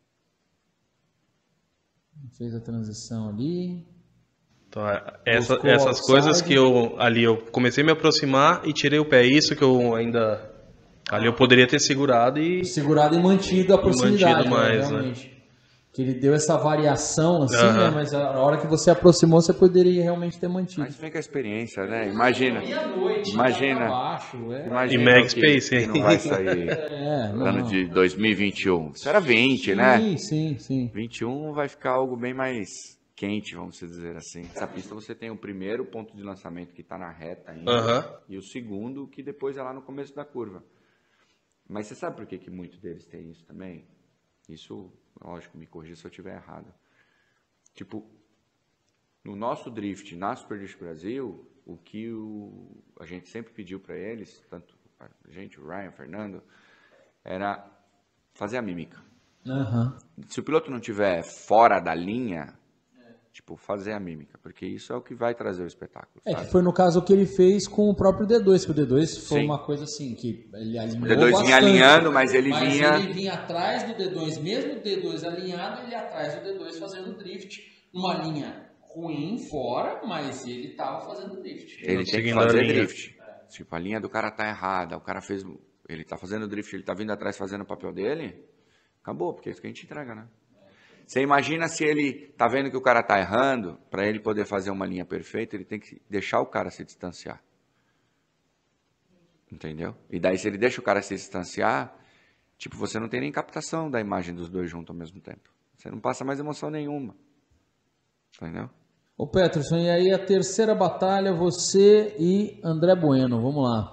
Fez a transição ali. Então, essa, Buscou essas outside. coisas que eu ali eu comecei a me aproximar e tirei o pé. Isso que eu ainda ali eu poderia ter segurado e Segurado e mantido a proximidade, mantido mais, né, realmente. Que ele deu essa variação assim, Aham. né? Mas a hora que você aproximou, você poderia realmente ter mantido. Mas vem com a experiência, né? Imagina. Meia-noite, Imagina. Baixo, é. Imagina E Mag que, Space, que hein? não vai sair É, no não. ano de dois mil e vinte e um. Isso era vinte, né? Sim, sim, sim. vinte e um vai ficar algo bem mais quente, vamos dizer assim. Essa pista você tem o primeiro ponto de lançamento que está na reta ainda, Aham. e o segundo que depois é lá no começo da curva. Mas você sabe por que, que muitos deles têm isso também? Isso, lógico, me corrija se eu estiver errado. Tipo, no nosso drift, na Super Drift Brasil, o que o, a gente sempre pediu para eles, tanto a gente, o Ryan, o Fernando, era fazer a mímica. Aham. Se o piloto não tiver fora da linha, tipo, fazer a mímica, porque isso é o que vai trazer o espetáculo. É sabe? que foi no caso que ele fez com o próprio D dois, que o D dois foi Sim. uma coisa assim, que ele alinhou O D dois vinha bastante. alinhando, mas ele Mas vinha... ele vinha atrás do D dois, mesmo o D dois alinhado, ele ia atrás do D dois fazendo drift, numa linha ruim fora, mas ele tava fazendo drift. Ele tem que Seguindo a fazer linha. drift. Tipo, a linha do cara tá errada, o cara fez... Ele tá fazendo drift, ele tá vindo atrás fazendo o papel dele, acabou, porque é isso que a gente entrega, né? Você imagina se ele tá vendo que o cara tá errando, para ele poder fazer uma linha perfeita, ele tem que deixar o cara se distanciar. Entendeu? E daí se ele deixa o cara se distanciar, tipo, você não tem nem captação da imagem dos dois juntos ao mesmo tempo. Você não passa mais emoção nenhuma. Entendeu? Ô Peterson, e aí a terceira batalha, você e André Bueno, vamos lá.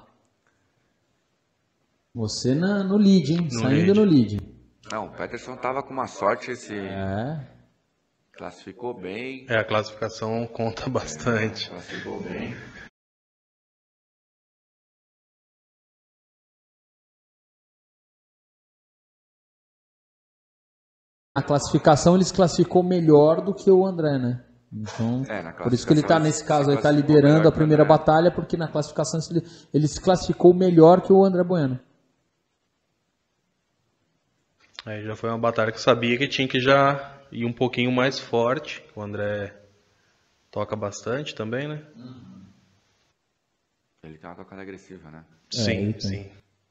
Você na, no lead, hein? No Saindo lead. no lead. Não, o Peterson tava com uma sorte, esse É. classificou bem. É, a classificação conta bastante. Classificou bem. A classificação ele se classificou melhor do que o André, né? Então, É, por isso que ele está, nesse caso, ele está classificou liderando melhor a primeira que o André. batalha, porque na classificação ele, ele se classificou melhor que o André Bueno. Aí já foi uma batalha que eu sabia que tinha que já ir um pouquinho mais forte. O André toca bastante também, né? Ele tem uma tocada agressiva, né? Sim, ele tem. sim.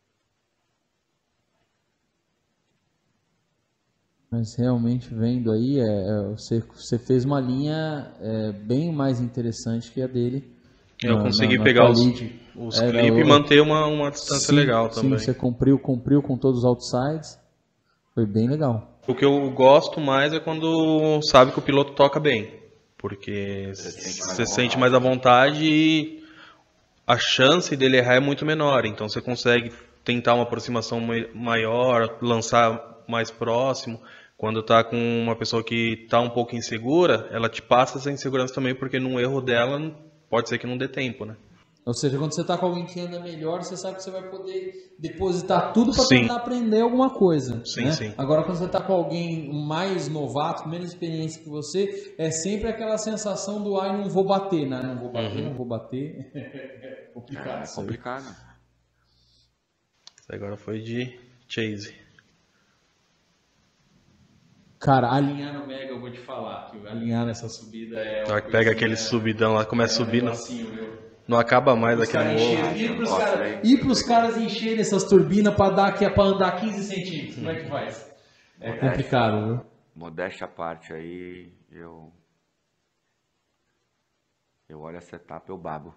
Mas realmente vendo aí, é, é, você, você fez uma linha é, bem mais interessante que a dele. Eu na- consegui na- na pegar os, quality. os É, clipes e eu- manter uma, uma distância Sim, legal sim, também. você cumpriu, cumpriu com todos os outsides. Foi bem legal. O que eu gosto mais é quando sabe que o piloto toca bem. Porque sente mais você à sente vontade. mais à vontade e a chance dele errar é muito menor. Então você consegue tentar uma aproximação mai- maior, lançar mais próximo. Quando tá com uma pessoa que tá um pouco insegura, ela te passa essa insegurança também, porque num erro dela pode ser que não dê tempo, né? Ou seja, quando você está com alguém que anda melhor, você sabe que você vai poder depositar tudo para Sim. tentar aprender alguma coisa. Sim, né? sim. Agora, quando você está com alguém mais novato, com menos experiência que você, é sempre aquela sensação do ai, não vou bater, né? Não vou bater, não vou bater. É complicado. É isso aí. complicado. Isso agora foi de chase. Cara, alinhar no Mega, eu vou te falar, que alinhar nessa subida é. Na hora que pega aquele subidão lá, começa a subir, não, Assim, meu. não acaba mais Os aquele caras morro. encherem- Ir pros Nossa, caras aí. ir pros caras encherem essas turbinas para dar aqui é para andar quinze centímetros. Como é que faz? É complicado, viu? Modéstia à parte aí, eu. Eu olho essa etapa, eu babo.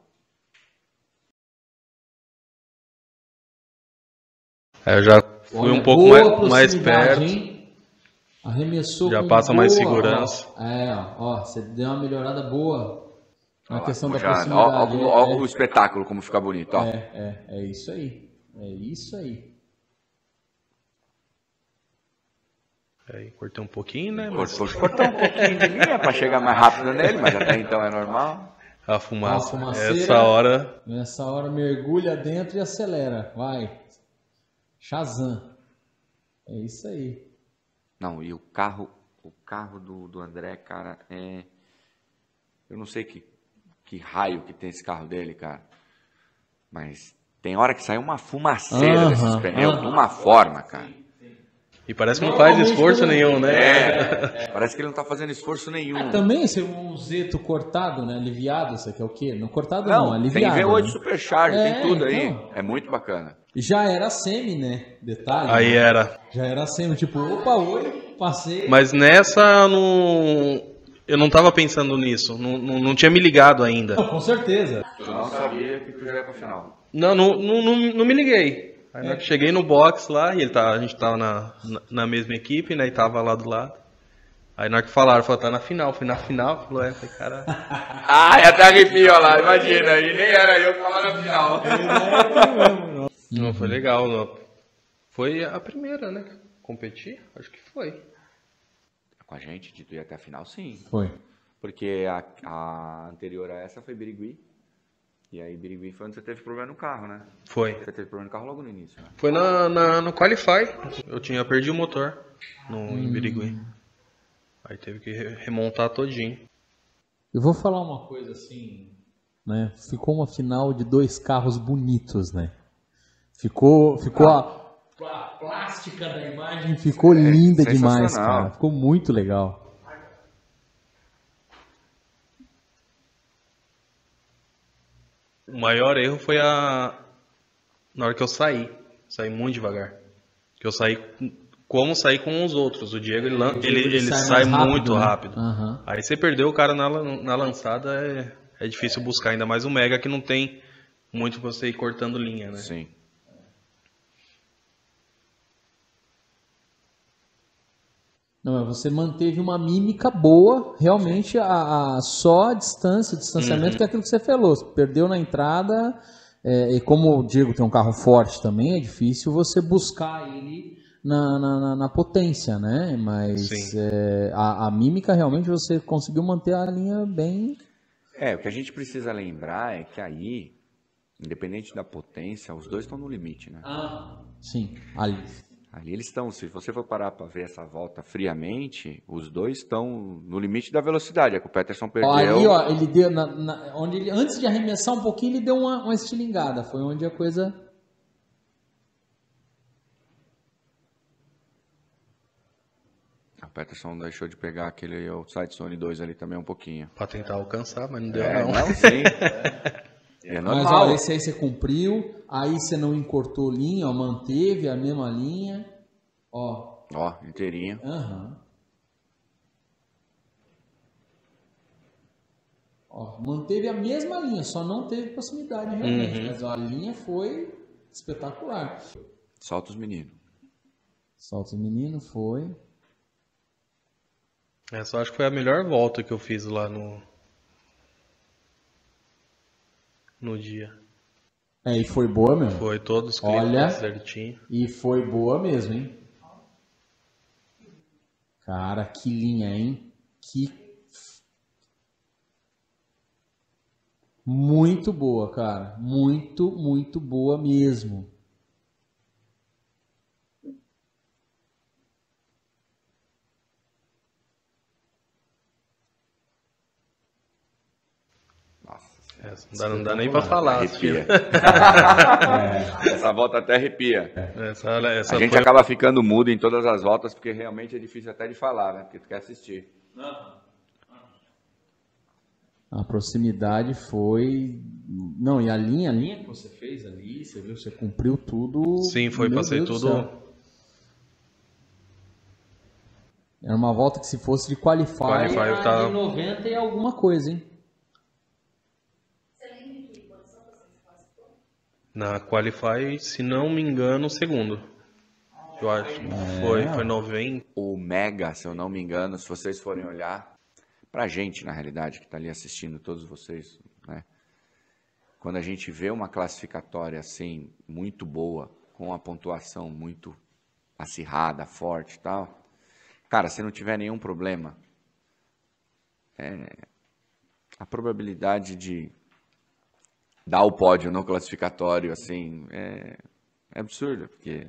Aí eu já fui Olha, um pouco boa mais, mais proximidade, perto. hein? Arremessou Já com passa mais boa, segurança. ó. É, ó, ó, você deu uma melhorada boa na Olha lá, questão como da já- ó, ó, proximidade. como- ó o espetáculo, como fica bonito, ó. é, é, é, é isso aí. É isso aí. Aí cortei um pouquinho, né? Mas Cortou, cortou um pouquinho de linha para chegar mais rápido nele, mas até então é normal. a fumaça. Ó, a fumaceira. Essa hora. Nessa hora mergulha dentro e acelera. Vai. Shazam. É isso aí. Não, e o carro, o carro do, do André, cara, é. Eu não sei que, que raio que tem esse carro dele, cara. Mas tem hora que sai uma fumaceira Aham, desses pneus, aham. de uma forma, cara. E parece que não faz Normalmente esforço quando- nenhum, né? É, parece que ele não tá fazendo esforço nenhum. Também esse um Zeto cortado, né? Aliviado, isso aqui é o quê? Não cortado não, Não, tem aliviado. V oito né? Supercharge, É, tem tudo aí. então. É muito bacana. Já era semi, né? Detalhe. Aí né? era. Já era semi, tipo, opa, oi, passei. Mas nessa eu não, eu não tava pensando nisso. Não, não, não tinha me ligado ainda. Não, com certeza. Eu não sabia que tu já ia pra final. Não, não, não, não, não me liguei. Aí na hora que cheguei no box lá, e ele tá, a gente tava na, na, na mesma equipe, né? E tava lá do lado. Aí na hora que falaram, falou, tá na final. Fui na final, falou, é, falei, cara. Ai, até arrepio, olha lá, imagina. E nem era eu que tava na final. Não, foi legal. Não. Foi a primeira, né? Competir? Acho que foi. Com a gente, de tu ir até a final, sim. Foi. Porque a, a anterior a essa foi Birigui. E aí Birigui foi onde você teve problema no carro, né? Foi. Você teve problema no carro logo no início, né? Foi na, na, no Qualify. Eu tinha perdido o motor no, em Birigui. Aí teve que re- remontar todinho. Eu vou falar uma coisa assim, né? Ficou uma final de dois carros bonitos, né? Ficou, ficou a, a plástica da imagem ficou linda demais, sensacional. cara. Ficou muito legal. O maior erro foi a na hora que eu saí. Saí muito devagar. Que eu saí com- como sair com os outros. O Diego ele, lan- O Diego, ele, ele ele sai sai, mais rápido, muito né? rápido. Aham. Aí você perdeu o cara na, lan- na lançada, é, é difícil buscar. Ainda mais o Mega que não tem muito pra você ir cortando linha, né? Sim. Não, mas você manteve uma mímica boa, realmente a, a- só a distância, o distanciamento que é aquilo que você falou. Você perdeu na entrada, é, e como o Diego tem um carro forte também, é difícil você buscar ele na, na, na- na potência, né? Mas Sim. é, a, a mímica realmente você conseguiu manter a linha bem. É, o que a gente precisa lembrar é que aí, independente da potência, os dois estão no limite, né? Ah, sim, ali. Ali eles estão, se você for parar para ver essa volta friamente, os dois estão no limite da velocidade. É que o Peterson perdeu. Ó, ali, ó, ele deu, na, na, onde ele, antes de arremessar um pouquinho, ele deu uma, uma estilingada. Foi onde a coisa... O Peterson deixou de pegar aquele outside zone dois ali também um pouquinho. Pra tentar alcançar, mas não deu É, não. não, sim. É Mas normal. ó, esse aí você cumpriu, aí você não encurtou linha, ó, manteve a mesma linha. Ó. Ó, inteirinho. Aham. Ó, manteve a mesma linha, só não teve proximidade realmente. Uhum. Mas ó, a linha foi espetacular. Solta os meninos. Solta o menino, foi. Essa eu acho que foi a melhor volta que eu fiz lá no... No dia. É, e foi boa mesmo. Foi todos os Olha. clipes certinho. E foi boa mesmo, hein? Cara, que linha, hein? Que... Muito boa, cara. Muito, muito boa mesmo. Essa não dá, não dá nem pra falar. Arrepia. É. Essa volta até arrepia. Essa, essa A gente foi... acaba ficando mudo em todas as voltas, porque realmente é difícil até de falar, né? Porque tu quer assistir. A proximidade foi... Não, e a linha, a linha que você fez ali, você viu, você cumpriu tudo. Sim, foi, Meu passei Deus do tudo... céu. Era uma volta que se fosse de qualify, Qualify, eu era tava- de noventa e alguma coisa, hein? Na Qualify, se não me engano, segundo. Eu acho. Foi, foi noventa. O Mega, se eu não me engano, se vocês forem olhar, pra gente, na realidade, que tá ali assistindo, todos vocês, né? Quando a gente vê uma classificatória assim, muito boa, com uma pontuação muito acirrada, forte e tal, cara, se não tiver nenhum problema, é, a probabilidade de dar o pódio no classificatório, assim, é, é absurda, porque...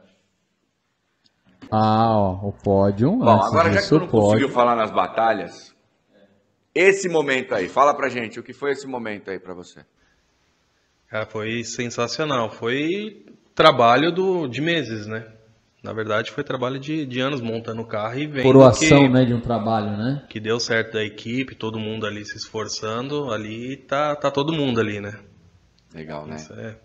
Ah, ó, o pódio. Bom, antes agora já que disso, tu não o pódio. conseguiu falar nas batalhas, esse momento aí, fala pra gente, o que foi esse momento aí pra você? Cara, foi sensacional. Foi trabalho do, de meses, né? Na verdade, foi trabalho de, de anos montando o carro e vendo Coroação, que, né, de um trabalho, né? que deu certo da equipe, todo mundo ali se esforçando. Ali tá, tá todo mundo ali, né? Legal, né? Isso é.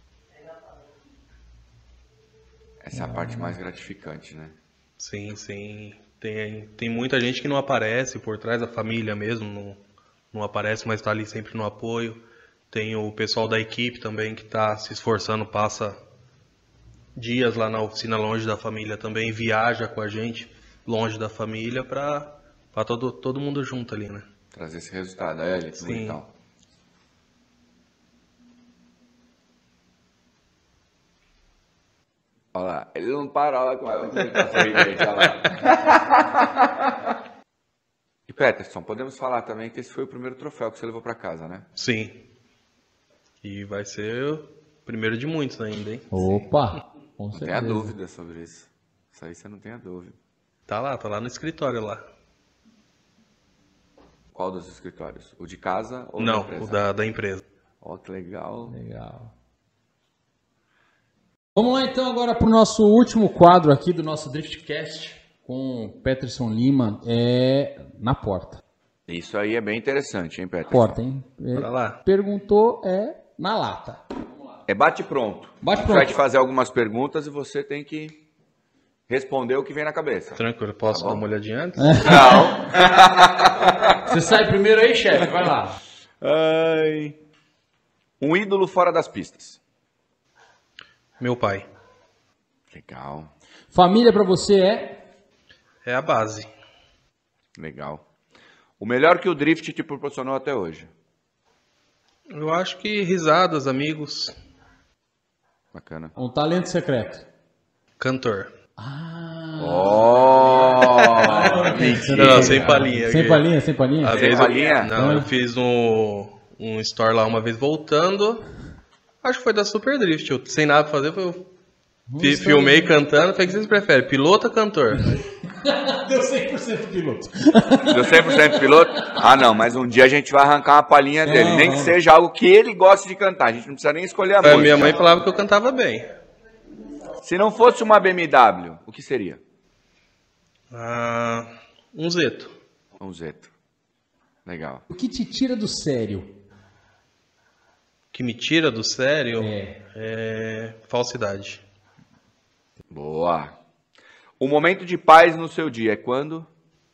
Essa é a parte mais gratificante, né? Sim, sim. Tem, tem muita gente que não aparece por trás da família mesmo, não, não aparece, mas está ali sempre no apoio. Tem o pessoal da equipe também que está se esforçando, passa dias lá na oficina longe da família também, viaja com a gente longe da família para todo, todo mundo junto ali, né? Trazer esse resultado, é, Elton, Sim. então. Olha lá, ele não para, olha como ele tá sorridente, olha lá. E Peterson, podemos falar também que esse foi o primeiro troféu que você levou para casa, né? Sim. E vai ser o primeiro de muitos ainda, hein? Opa! Com Não certeza. tenha dúvida sobre isso. Isso aí você não tenha dúvida. Tá lá, tá lá no escritório lá. Qual dos escritórios? O de casa ou Não, da empresa? o da, da empresa. Ó, que legal. Legal. Vamos lá então agora para o nosso último quadro aqui do nosso Driftcast com o Peterson Lima, é na porta. Isso aí é bem interessante, hein, Peterson? Porta, hein? Bora lá. Perguntou, é na lata. É bate pronto. Bate A gente vai pronto. te fazer algumas perguntas e você tem que responder o que vem na cabeça. Tranquilo, posso Tá bom. dar uma olhadinha antes? Não. Você sai primeiro aí, chefe, vai lá. Ai. Um ídolo fora das pistas. Meu pai. Legal, Família para você é? É a base. legal. O melhor que o drift te proporcionou até hoje. Eu acho que risadas, amigos, Bacana. Um talento secreto. cantor. Ah. Oh! Não, sem palhinha. Sem palhinha, sem palhinha? Às Sem vezes palhinha? eu, não, eu fiz um, um store lá uma vez voltando. Acho que foi da Super Drift. Eu, sem nada pra fazer, eu Fi- Filmei cantando, foi o que vocês preferem? Piloto ou cantor? Deu cem por cento piloto. Deu cem por cento piloto? Ah, não, mas um dia a gente vai arrancar uma palhinha dele. Não, Nem não. que seja algo que ele goste de cantar. A gente não precisa nem escolher a A música. minha mãe falava que eu cantava bem. Se não fosse uma B M W, o que seria? Ah, um Zeto. Um Zeto. Legal. O que te tira do sério? Que me tira do sério É. é falsidade. Boa. O momento de paz no seu dia é quando?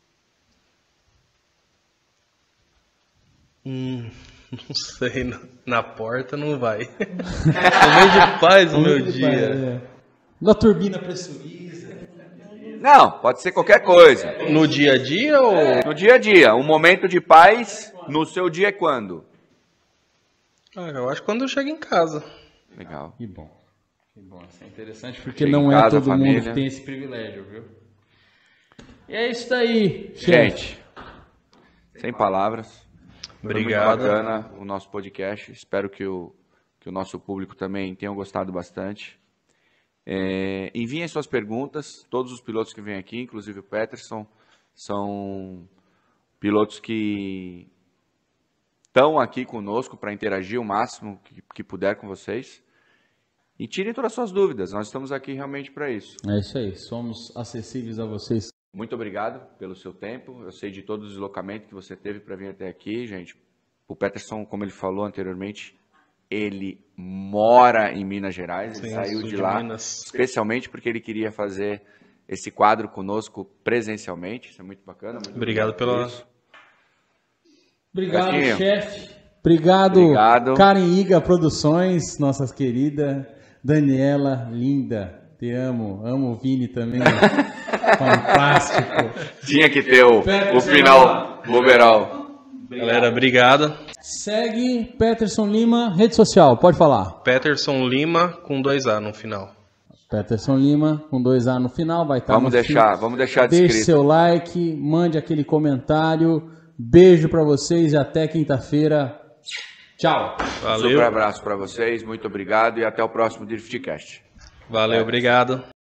Hum, não sei, na, na porta não vai. Momento de paz no meu dia. É. Na turbina pressuriza. Não, pode ser qualquer coisa. No dia a dia ou... No dia a dia. Um momento de paz no seu dia é quando? Ah, eu acho que quando eu chego em casa. Legal. Que bom. Que bom, isso é interessante porque Chega não em é casa, todo família. mundo que tem esse privilégio, viu? E é isso daí, chefe. Gente, sem palavras. Foi Obrigado. muito bacana o nosso podcast. Espero que o, que o nosso público também tenha gostado bastante. É, enviem suas perguntas. Todos os pilotos que vêm aqui, inclusive o Peterson, são pilotos que estão aqui conosco para interagir o máximo que, que puder com vocês. E tirem todas as suas dúvidas. Nós estamos aqui realmente para isso. É isso aí, somos acessíveis a vocês. Muito obrigado pelo seu tempo. Eu sei de todo o deslocamento que você teve para vir até aqui, gente. O Peterson, como ele falou anteriormente, ele mora em Minas Gerais. Ele Sim, saiu sul de de lá Minas. especialmente porque ele queria fazer esse quadro conosco presencialmente. Isso é muito bacana. Muito Obrigado por pela- isso. Obrigado, Castinho. chefe. Obrigado, Obrigado. Karen Iga Produções, nossas queridas. Daniela, linda. Te amo. Amo o Vini também. Fantástico. Tinha que ter o, o final boberal. Galera, obrigado. Segue Peterson Lima, rede social, pode falar. Peterson Lima com dois A no final. Peterson Lima, com dois A no final, vai estar Vamos no deixar, feed. vamos deixar Deixe descrito. seu like, mande aquele comentário. Beijo pra vocês e até quinta-feira. Tchau. Valeu. Super abraço para vocês. Muito obrigado e até o próximo Driftcast. Valeu, obrigado.